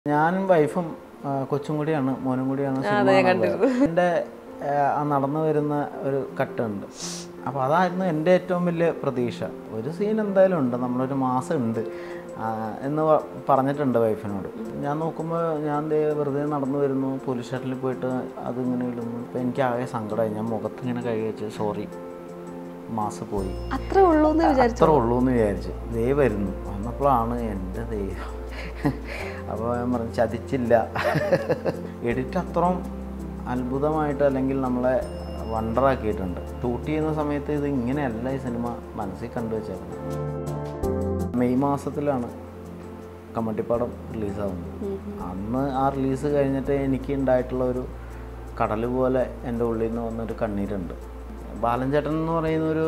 ഞാനും വൈഫും കൊച്ചും കൂടിയാണ്, മോനും കൂടിയാണ് എൻ്റെ നടന്നു വരുന്ന ഒരു ഘട്ടമുണ്ട്. അപ്പോൾ അതായിരുന്നു എൻ്റെ ഏറ്റവും വലിയ പ്രതീക്ഷ. ഒരു സീൻ എന്തായാലും ഉണ്ട്, നമ്മളൊരു മാസം ഉണ്ട് എന്ന് പറഞ്ഞിട്ടുണ്ട് വൈഫിനോട്. ഞാൻ നോക്കുമ്പോൾ ഞാൻ വെറുതെ നടന്നു വരുന്നു, പോലീസ് സ്റ്റേഷനിൽ പോയിട്ട് അതിങ്ങനെ ഇടുന്നു. അപ്പോൾ എനിക്ക് ആകെ സങ്കടമായി. ഞാൻ മുഖത്തിങ്ങനെ കഴുകി വെച്ച് സോറി മാസം പോയി, അത്രേ ഉള്ളൂ എന്ന് വിചാരിച്ചു. ദേ വരുന്നു, വന്നപ്പോഴാണ് എൻ്റെ ദൈവം. അപ്പോൾ ഞാൻ പറഞ്ഞു ചതിച്ചില്ല. എഡിറ്റ് അത്രയും അത്ഭുതമായിട്ട് അല്ലെങ്കിൽ നമ്മളെ വണ്ടറാക്കിയിട്ടുണ്ട്. ഷൂട്ട് ചെയ്യുന്ന സമയത്ത് ഇത് ഇങ്ങനെയല്ല ഈ സിനിമ മനസ്സിൽ കണ്ടുവച്ചേക്കുന്നത്. മെയ് മാസത്തിലാണ് കമ്മട്ടിപ്പാടം റിലീസാവുന്നത്. അന്ന് ആ റിലീസ് കഴിഞ്ഞിട്ട് എനിക്ക് ഉണ്ടായിട്ടുള്ള ഒരു കടൽ പോലെ എൻ്റെ ഉള്ളിൽ നിന്ന് വന്നൊരു കണ്ണീരുണ്ട്. ബാലൻ ചേട്ടൻ എന്ന് പറയുന്നൊരു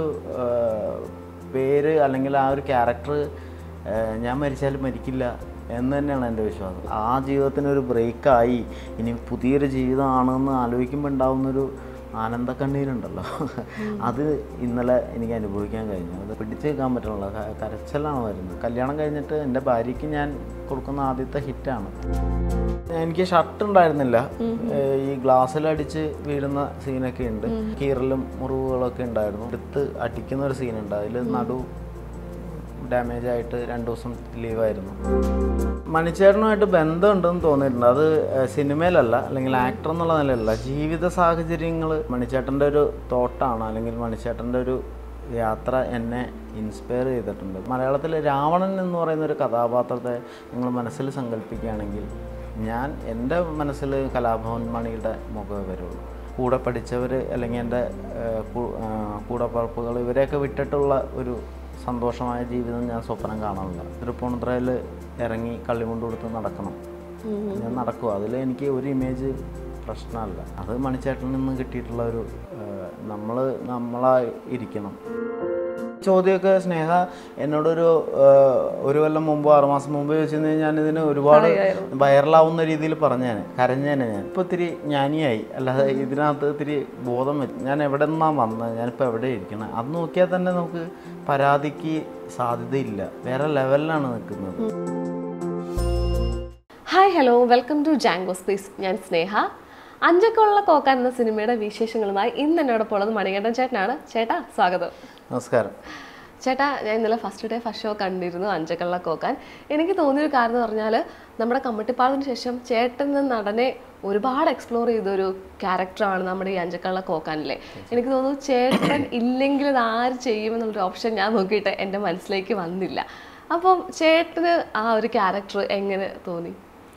പേര് അല്ലെങ്കിൽ ആ ഒരു ക്യാരക്ടർ ഞാൻ മരിച്ചാലും മരിക്കില്ല എന്ന് തന്നെയാണ് എൻ്റെ വിശ്വാസം. ആ ജീവിതത്തിനൊരു ബ്രേക്കായി ഇനി പുതിയൊരു ജീവിതമാണെന്ന് ആലോചിക്കുമ്പോൾ ഉണ്ടാകുന്നൊരു ആനന്ദക്കണ്ണീരുണ്ടല്ലോ, അത് ഇന്നലെ എനിക്ക് അനുഭവിക്കാൻ കഴിഞ്ഞു. അത് പിടിച്ചു വെക്കാൻ പറ്റുള്ള കരച്ചിലാണ് വരുന്നത്. കല്യാണം കഴിഞ്ഞിട്ട് എൻ്റെ ഭാര്യയ്ക്ക് ഞാൻ കൊടുക്കുന്ന ആദ്യത്തെ ഹിറ്റാണ്. എനിക്ക് ഷർട്ട് ഉണ്ടായിരുന്നില്ല, ഈ ഗ്ലാസ്സിലടിച്ച് വീഴുന്ന സീനൊക്കെ ഉണ്ട്, കീറലും മുറിവുകളൊക്കെ ഉണ്ടായിരുന്നു. എടുത്ത് അടിക്കുന്ന ഒരു സീനുണ്ട്, അതിൽ നടു ഡാമേജ് ആയിട്ട് 2 ദിവസം ലീവായിരുന്നു. മണിച്ചേട്ടനുമായിട്ട് ബന്ധമുണ്ടെന്ന് തോന്നിയിട്ടുണ്ട്. അത് സിനിമയിലല്ല, അല്ലെങ്കിൽ ആക്ടർ എന്നുള്ള നിലയല്ല, ജീവിത സാഹചര്യങ്ങൾ. മണിച്ചേട്ടൻ്റെ ഒരു തോട്ടാണ്, അല്ലെങ്കിൽ മണിച്ചേട്ടൻ്റെ ഒരു യാത്ര എന്നെ ഇൻസ്പയർ ചെയ്തിട്ടുണ്ട്. മലയാളത്തിൽ രാവണൻ എന്ന് പറയുന്നൊരു കഥാപാത്രത്തെ നിങ്ങൾ മനസ്സിൽ സങ്കല്പിക്കുകയാണെങ്കിൽ എൻ്റെ മനസ്സിൽ കലാഭവൻ മണിയുടെ മുഖമേ വരുള്ളൂ. കൂടെ പഠിച്ചവർ അല്ലെങ്കിൽ എൻ്റെ കൂടപ്പറപ്പുകൾ ഇവരെയൊക്കെ വിട്ടിട്ടുള്ള ഒരു സന്തോഷമായ ജീവിതം ഞാൻ സ്വപ്നം കാണാറില്ല. തൃപ്പൂണിത്തുറയിൽ ഇറങ്ങി കള്ളിമുണ്ട് കൊടുത്ത് നടക്കണം, ഞാൻ നടക്കുക. അതിൽ എനിക്ക് ഒരു ഇമേജ് പ്രശ്നമല്ല. അത് മണിച്ചേട്ടനിൽ നിന്ന് കിട്ടിയിട്ടുള്ള ഒരു നമ്മളായി ഇരിക്കണം. ചോദ്യമൊക്കെ സ്നേഹ എന്നോടൊരു കൊല്ലം മുമ്പ് 6 മാസം മുമ്പ് ചോദിച്ചു ഞാനിതിന് ഒരുപാട് വൈറലാവുന്ന രീതിയിൽ പറഞ്ഞേനെ, കരഞ്ഞേനെ. ഞാൻ ഇപ്പോൾ ഇത്തിരി ജ്ഞാനിയായി, അല്ലാതെ ഇതിനകത്ത് ഇത്തിരി ബോധം വെച്ചു. ഞാൻ എവിടെ നിന്നാണ് വന്നത്, ഞാനിപ്പോൾ എവിടെ ഇരിക്കണം, അത് നോക്കിയാൽ തന്നെ നമുക്ക് പരാതിക്ക് സാധ്യതയില്ല. വേറെ ലെവലിലാണ് നിൽക്കുന്നത്. Hi hello, welcome to Django space. ഞാൻ സ്നേഹ. അഞ്ചക്കുള്ള കോക്കാൻ എന്ന സിനിമയുടെ വിശേഷങ്ങളുമായി ഇന്ന് എന്നോടൊപ്പം ഉള്ളത് മണികണ്ഠൻ ചേട്ടനാണ്. ചേട്ടാ സ്വാഗതം. നമസ്കാരം ചേട്ടാ. ഞാൻ ഇന്നലെ ഫസ്റ്റ് ഷോ കണ്ടിരുന്നു, അഞ്ചക്കുള്ള കോക്കാൻ. എനിക്ക് തോന്നിയൊരു കാര്യം എന്ന് പറഞ്ഞാൽ നമ്മുടെ കമ്മട്ടിപ്പാടത്തിന് ശേഷം ചേട്ടൻ എന്ന നടനെ ഒരുപാട് എക്സ്പ്ലോർ ചെയ്തൊരു ക്യാരക്ടറാണ് നമ്മുടെ ഈ അഞ്ചക്കുള്ള കോക്കാനിലെ. എനിക്ക് തോന്നുന്നു ചേട്ടൻ ഇല്ലെങ്കിൽ ഇത് ആര് ചെയ്യുമെന്നുള്ളൊരു ഓപ്ഷൻ ഞാൻ നോക്കിയിട്ട് എൻ്റെ മനസ്സിലേക്ക് വന്നില്ല. അപ്പം ചേട്ടന് ആ ഒരു ക്യാരക്ടർ എങ്ങനെ തോന്നി?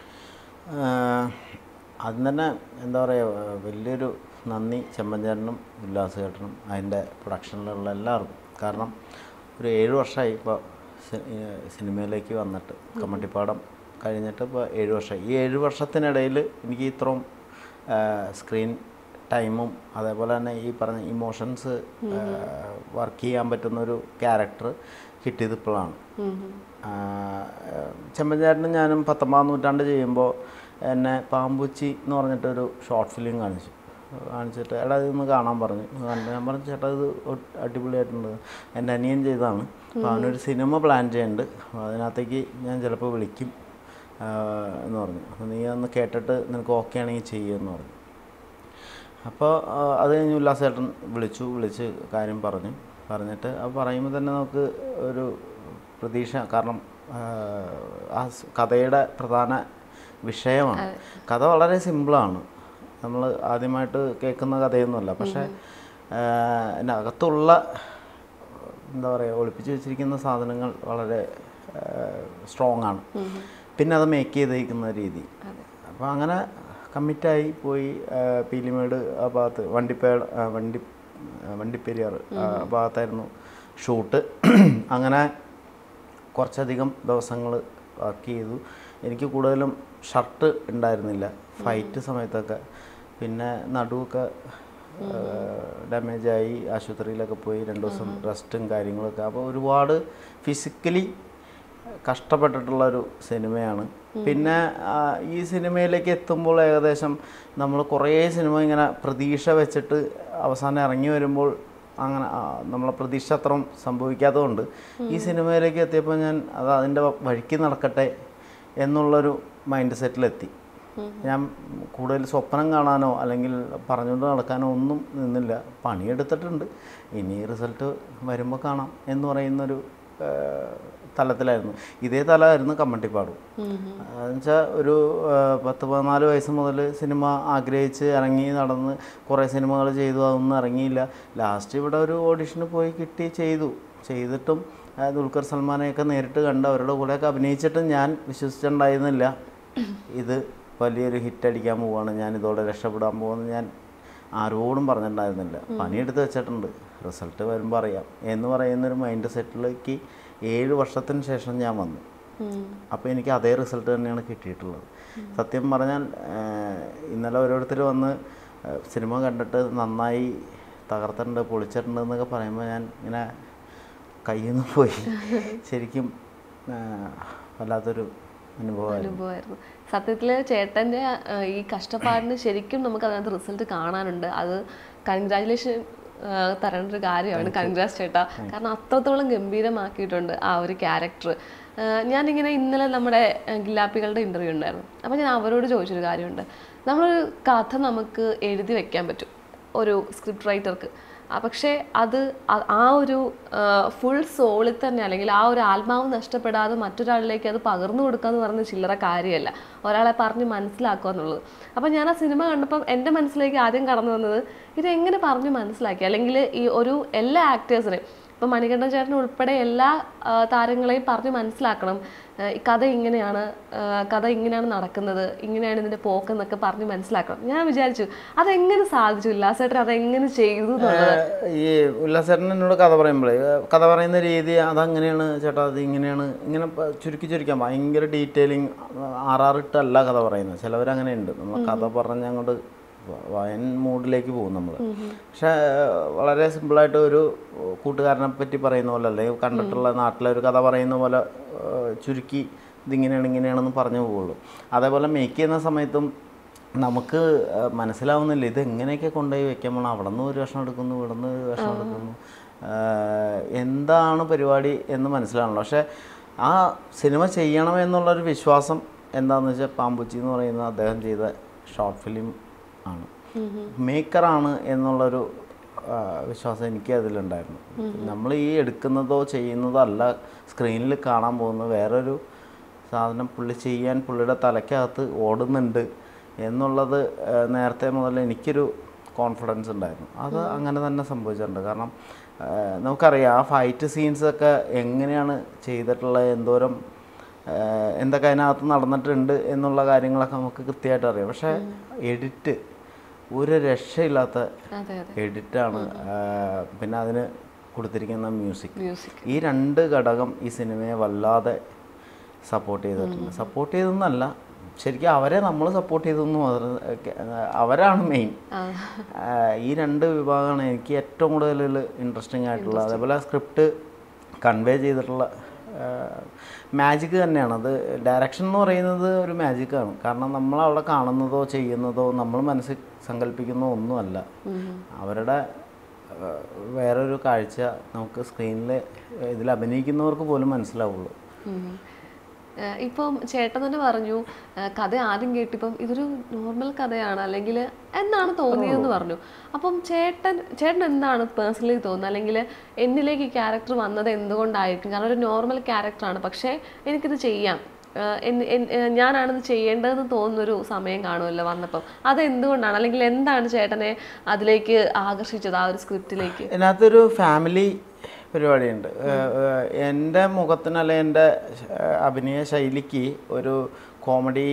അത് തന്നെ എന്താ പറയുക, വലിയൊരു നന്ദി ചെമ്പഞ്ചേട്ടനും ഉല്ലാസ് ചേട്ടനും അതിൻ്റെ പ്രൊഡക്ഷനിലുള്ള എല്ലാവർക്കും. കാരണം ഒരു 7 വർഷമായി ഇപ്പോൾ സിനിമയിലേക്ക് വന്നിട്ട്. കമ്മട്ടിപ്പാടം കഴിഞ്ഞിട്ട് ഇപ്പോൾ 7 വർഷമായി. ഈ 7 വർഷത്തിനിടയിൽ എനിക്ക് ഇത്രയും സ്ക്രീൻ ടൈമും അതേപോലെ തന്നെ ഈ പറഞ്ഞ ഇമോഷൻസ് വർക്ക് ചെയ്യാൻ പറ്റുന്നൊരു ക്യാരക്ടർ കിട്ടിയത് ഇപ്പോഴാണ്. ചെമ്പഞ്ചേട്ടനും ഞാനും 19-ാം നൂറ്റാണ്ട് ചെയ്യുമ്പോൾ എന്നെ പാമ്പൂച്ചി എന്ന് പറഞ്ഞിട്ടൊരു ഷോർട്ട് ഫിലിം കാണിച്ചിട്ട് എടാ ഇതൊന്ന് കാണാൻ പറഞ്ഞു. ഞാൻ പറഞ്ഞു ചേട്ടാ ഇത് അടിപൊളിയായിട്ടുണ്ട്, എൻ്റെ അനിയൻ ചെയ്തതാണ്, അപ്പോൾ അവനൊരു സിനിമ പ്ലാൻ ചെയ്യുന്നുണ്ട്, അതിനകത്തേക്ക് ഞാൻ ചിലപ്പോൾ വിളിക്കും എന്ന് പറഞ്ഞു. അപ്പോൾ നീ ഒന്ന് കേട്ടിട്ട് നിനക്ക് ഓക്കെ ആണെങ്കിൽ ചെയ്യുമെന്ന് പറഞ്ഞു. അപ്പോൾ അത് കഴിഞ്ഞ് ഉല്ലാസ് ചേട്ടൻ വിളിച്ച് കാര്യം പറഞ്ഞിട്ട് അത് പറയുമ്പോൾ തന്നെ നമുക്ക് ഒരു പ്രതീക്ഷ. കാരണം ആ കഥയുടെ പ്രധാന വിഷയമാണ്. കഥ വളരെ സിമ്പിളാണ്, നമ്മൾ ആദ്യമായിട്ട് കേൾക്കുന്ന കഥയൊന്നുമല്ല. പക്ഷേ അതിനകത്തുള്ള എന്താ പറയുക, ഒളിപ്പിച്ച് വെച്ചിരിക്കുന്ന സാധനങ്ങൾ വളരെ സ്ട്രോങ് ആണ്. പിന്നെ അത് മേക്ക് ചെയ്തിരിക്കുന്ന രീതി. അപ്പോൾ അങ്ങനെ കമ്മിറ്റായി പോയി. പീലിമേട് ആ ഭാഗത്ത് വണ്ടിപ്പെരിയാർ ആ ഭാഗത്തായിരുന്നു ഷൂട്ട്. അങ്ങനെ കുറച്ചധികം ദിവസങ്ങൾ വർക്ക് ചെയ്തു. എനിക്ക് കൂടുതലും ഷർട്ട് ഉണ്ടായിരുന്നില്ല ഫൈറ്റ് സമയത്തൊക്കെ. പിന്നെ നടുവൊക്കെ ഡാമേജായി, ആശുപത്രിയിലൊക്കെ പോയി 2 ദിവസം റെസ്റ്റും കാര്യങ്ങളൊക്കെ. അപ്പോൾ ഒരുപാട് ഫിസിക്കലി കഷ്ടപ്പെട്ടിട്ടുള്ളൊരു സിനിമയാണ്. പിന്നെ ഈ സിനിമയിലേക്ക് എത്തുമ്പോൾ ഏകദേശം നമ്മൾ കുറേ സിനിമ ഇങ്ങനെ പ്രതീക്ഷ വെച്ചിട്ട് അവസാനം ഇറങ്ങി വരുമ്പോൾ അങ്ങനെ നമ്മളെ പ്രതീക്ഷ അത്രയും സംഭവിക്കാത്തതുകൊണ്ട് ഈ സിനിമയിലേക്ക് എത്തിയപ്പോൾ ഞാൻ അതിൻ്റെ വഴിക്ക് നടക്കട്ടെ എന്നുള്ളൊരു മൈൻഡ് സെറ്റിലെത്തി. ഞാൻ കൂടുതൽ സ്വപ്നം കാണാനോ അല്ലെങ്കിൽ പറഞ്ഞുകൊണ്ട് നടക്കാനോ ഒന്നും നിന്നില്ല. പണിയെടുത്തിട്ടുണ്ട്, ഇനി റിസൾട്ട് വരുമ്പോൾ കാണാം എന്ന് പറയുന്നൊരു തലത്തിലായിരുന്നു. ഇതേ തലമായിരുന്നു കമ്മട്ടിപ്പാട്. എന്നുവെച്ചാൽ ഒരു 10-14 വയസ്സ് മുതൽ സിനിമ ആഗ്രഹിച്ച് ഇറങ്ങി നടന്ന് കുറേ സിനിമകൾ ചെയ്തു, അതൊന്നും ഇറങ്ങിയില്ല. ലാസ്റ്റ് ഇവിടെ ഒരു ഓഡിഷന് പോയി കിട്ടി, ചെയ്തിട്ടും ദുൽഖർ സൽമാനെയൊക്കെ നേരിട്ട് കണ്ട് അവരുടെ കൂടെയൊക്കെ അഭിനയിച്ചിട്ടും ഞാൻ വിശ്വസിച്ചിട്ടുണ്ടായിരുന്നില്ല ഇത് വലിയൊരു ഹിറ്റ് അടിക്കാൻ പോവുകയാണ്, ഞാൻ ഇതോടെ രക്ഷപ്പെടാൻ പോകുമെന്ന് ഞാൻ ആരോടും പറഞ്ഞിട്ടുണ്ടായിരുന്നില്ല. പണിയെടുത്ത് വെച്ചിട്ടുണ്ട്, റിസൾട്ട് വരുമ്പോൾ അറിയാം എന്ന് പറയുന്നൊരു മൈൻഡ് സെറ്റിലേക്ക് 7 വർഷത്തിന് ശേഷം ഞാൻ വന്നു. അപ്പോൾ എനിക്ക് അതേ റിസൾട്ട് തന്നെയാണ് കിട്ടിയിട്ടുള്ളത്. സത്യം പറഞ്ഞാൽ ഇന്നലെ ഓരോരുത്തർ വന്ന് സിനിമ കണ്ടിട്ട് നന്നായി തകർത്തിട്ടുണ്ട്, പൊളിച്ചിട്ടുണ്ട് എന്നൊക്കെ പറയുമ്പോൾ ഞാൻ ഇങ്ങനെ കയ്യിൽ നിന്ന് പോയി. ശരിക്കും വല്ലാത്തൊരു അനുഭവമായിരുന്നു. സത്യത്തിൽ ചേട്ടൻ്റെ ഈ കഷ്ടപ്പാടിന് ശരിക്കും നമുക്ക് അതിനകത്ത് റിസൾട്ട് കാണാനുണ്ട്. അത് കൺഗ്രാജുലേഷൻ തരേണ്ട ഒരു കാര്യമാണ്. കൺഗ്രാസ് ചേട്ടാ, കാരണം അത്രത്തോളം ഗംഭീരമാക്കിയിട്ടുണ്ട് ആ ഒരു ക്യാരക്ടർ. ഞാനിങ്ങനെ ഇന്നലെ നമ്മുടെ ഗില്ലാപ്പികളുടെ ഇൻ്റർവ്യൂ ഉണ്ടായിരുന്നു. അപ്പോൾ ഞാൻ അവരോട് ചോദിച്ചൊരു കാര്യമുണ്ട്. നമ്മളൊരു കഥ നമുക്ക് എഴുതി വെക്കാൻ പറ്റും ഒരു സ്ക്രിപ്റ്റ് റൈറ്റർക്ക്, പക്ഷേ അത് ആ ഒരു ഫുൾ സോളിൽ തന്നെ അല്ലെങ്കിൽ ആ ഒരു ആത്മാവ് നഷ്ടപ്പെടാതെ മറ്റൊരാളിലേക്ക് അത് പകർന്നു കൊടുക്കുക എന്ന് പറയുന്നത് ചില്ലറ കാര്യമല്ല, ഒരാളെ പറഞ്ഞ് മനസ്സിലാക്കുക എന്നുള്ളത്. അപ്പം ഞാൻ ആ സിനിമ കണ്ടപ്പം എൻ്റെ മനസ്സിലേക്ക് ആദ്യം കടന്നു വന്നത് ഇതെങ്ങനെ പറഞ്ഞ് മനസ്സിലാക്കി, അല്ലെങ്കിൽ ഈ ഒരു എല്ലാ ആക്ടേഴ്സിനെയും ഇപ്പം മണികണ്ഠൻ ചേട്ടൻ ഉൾപ്പെടെ എല്ലാ താരങ്ങളെയും പറഞ്ഞ് മനസ്സിലാക്കണം, ഈ കഥ ഇങ്ങനെയാണ് നടക്കുന്നത്, ഇങ്ങനെയാണ് ഇതിൻ്റെ പോക്കെന്നൊക്കെ പറഞ്ഞ് മനസ്സിലാക്കണം. ഞാൻ വിചാരിച്ചു അതെങ്ങനെ സാധിച്ചു, ഉല്ലാസേട്ടൻ അതെങ്ങനെ ചെയ്തു എന്നുള്ളത്. ഈ ഉല്ലാസേട്ടൻ എന്നോട് കഥ പറയുമ്പോഴേ കഥ പറയുന്ന രീതി അതങ്ങനെയാണ് ചേട്ടാ, അത് ഇങ്ങനെയാണ്, ഇങ്ങനെ ചുരുക്കാൻ ഭയങ്കര ഡീറ്റെയിലിങ് 6 ഇട്ടല്ല കഥ പറയുന്നത്. ചിലവരങ്ങനെയുണ്ട്, നമ്മൾ കഥ പറഞ്ഞ് അങ്ങോട്ട് വയൻ മൂഡിലേക്ക് പോകും നമ്മൾ. പക്ഷെ വളരെ സിമ്പിളായിട്ട് ഒരു കൂട്ടുകാരനെ പറ്റി പറയുന്ന പോലെ, അല്ലെങ്കിൽ കണ്ടിട്ടുള്ള നാട്ടിലെ ഒരു കഥ പറയുന്ന പോലെ ചുരുക്കി ഇങ്ങനെയാണെന്ന് പറഞ്ഞു പോവുള്ളൂ. അതേപോലെ മേക്ക് ചെയ്യുന്ന സമയത്തും നമുക്ക് മനസ്സിലാവുന്നില്ല ഇത് എങ്ങനെയൊക്കെ കൊണ്ടുപോയി വെക്കാൻ പോകണം. അവിടെ നിന്ന് ഒരു വേഷം എടുക്കുന്നു, ഇവിടെ നിന്ന് ഒരു വേഷം എടുക്കുന്നു, എന്താണ് പരിപാടി എന്ന് മനസ്സിലാവണല്ലോ. പക്ഷേ ആ സിനിമ ചെയ്യണമെന്നുള്ളൊരു വിശ്വാസം എന്താണെന്ന് വെച്ചാൽ പാമ്പുച്ചി എന്ന് പറയുന്ന അദ്ദേഹം ചെയ്ത ഷോർട്ട് ഫിലിം ആണ്, മേക്കറാണ് എന്നുള്ളൊരു വിശ്വാസം എനിക്ക് അതിലുണ്ടായിരുന്നു. നമ്മൾ ഈ എടുക്കുന്നതോ ചെയ്യുന്നതോ അല്ല സ്ക്രീനിൽ കാണാൻ പോകുന്നത്, വേറൊരു സാധനം പുള്ളി ചെയ്യാൻ പുള്ളിയുടെ തലയ്ക്കകത്ത് ഓടുന്നുണ്ട് എന്നുള്ളത് നേരത്തെ മുതൽ എനിക്കൊരു കോൺഫിഡൻസ് ഉണ്ടായിരുന്നു. അത് അങ്ങനെ തന്നെ സംഭവിച്ചിട്ടുണ്ട്. കാരണം നമുക്കറിയാം ആ ഫൈറ്റ് സീൻസൊക്കെ എങ്ങനെയാണ് ചെയ്തിട്ടുള്ളത്, എന്തോരം എന്തൊക്കെ അതിനകത്ത് നടന്നിട്ടുണ്ട് എന്നുള്ള കാര്യങ്ങളൊക്കെ നമുക്ക് കൃത്യമായിട്ട് അറിയാം. പക്ഷേ എഡിറ്റ് ഒരു രക്ഷയില്ലാത്ത എഡിറ്റാണ്. പിന്നെ അതിന് കൊടുത്തിരിക്കുന്ന മ്യൂസിക്, ഈ 2 ഘടകം ഈ സിനിമയെ വല്ലാതെ സപ്പോർട്ട് ചെയ്തിട്ടുണ്ട്. സപ്പോർട്ട് ചെയ്തെന്നല്ല, ശരിക്കും അവരെ നമ്മൾ സപ്പോർട്ട് ചെയ്തെന്നു, അവരാണ് മെയിൻ. ഈ 2 വിഭാഗമാണ് എനിക്ക് ഏറ്റവും കൂടുതൽ ഇൻട്രസ്റ്റിംഗ് ആയിട്ടുള്ളത്. അതേപോലെ സ്ക്രിപ്റ്റ് കൺവേ ചെയ്തിട്ടുള്ള മാജിക് തന്നെയാണ്. അത് ഡയറക്ഷൻ എന്ന് പറയുന്നത് ഒരു മാജിക്കാണ്. കാരണം നമ്മളവിടെ കാണുന്നതോ ചെയ്യുന്നതോ നമ്മൾ മനസ്സിൽ സങ്കല്പിക്കുന്നതോ ഒന്നുമല്ല, അവരുടെ വേറൊരു കാഴ്ച നമുക്ക് സ്ക്രീനിൽ ഇതിൽ അഭിനയിക്കുന്നവർക്ക് പോലും മനസ്സിലാവുള്ളൂ. ഇപ്പം ചേട്ടൻ തന്നെ പറഞ്ഞു കഥ ആദ്യം കേട്ടിപ്പം ഇതൊരു നോർമൽ കഥയാണ് അല്ലെങ്കിൽ എന്നാണ് തോന്നിയതെന്ന് പറഞ്ഞു. അപ്പം ചേട്ടൻ എന്താണ് പേഴ്സണലി തോന്നുന്നത്, അല്ലെങ്കിൽ എന്നിലേക്ക് ഈ ക്യാരക്ടർ വന്നത് എന്തുകൊണ്ടായിരിക്കും? കാരണം ഒരു നോർമൽ ക്യാരക്ടറാണ്, പക്ഷേ എനിക്കിത് ചെയ്യാം, ഞാനാണിത് ചെയ്യേണ്ടതെന്ന് തോന്നുന്നൊരു സമയം കാണുമല്ലോ വന്നപ്പം. അതെന്തുകൊണ്ടാണ്, അല്ലെങ്കിൽ എന്താണ് ചേട്ടനെ അതിലേക്ക് ആകർഷിച്ചത് ആ ഒരു സ്ക്രിപ്റ്റിലേക്ക്? ഇതിനകത്തൊരു ഫാമിലി പരിപാടിയുണ്ട്. എൻ്റെ മുഖത്തിന് അല്ലെങ്കിൽ എൻ്റെ അഭിനയ ശൈലിക്ക് ഒരു കോമഡി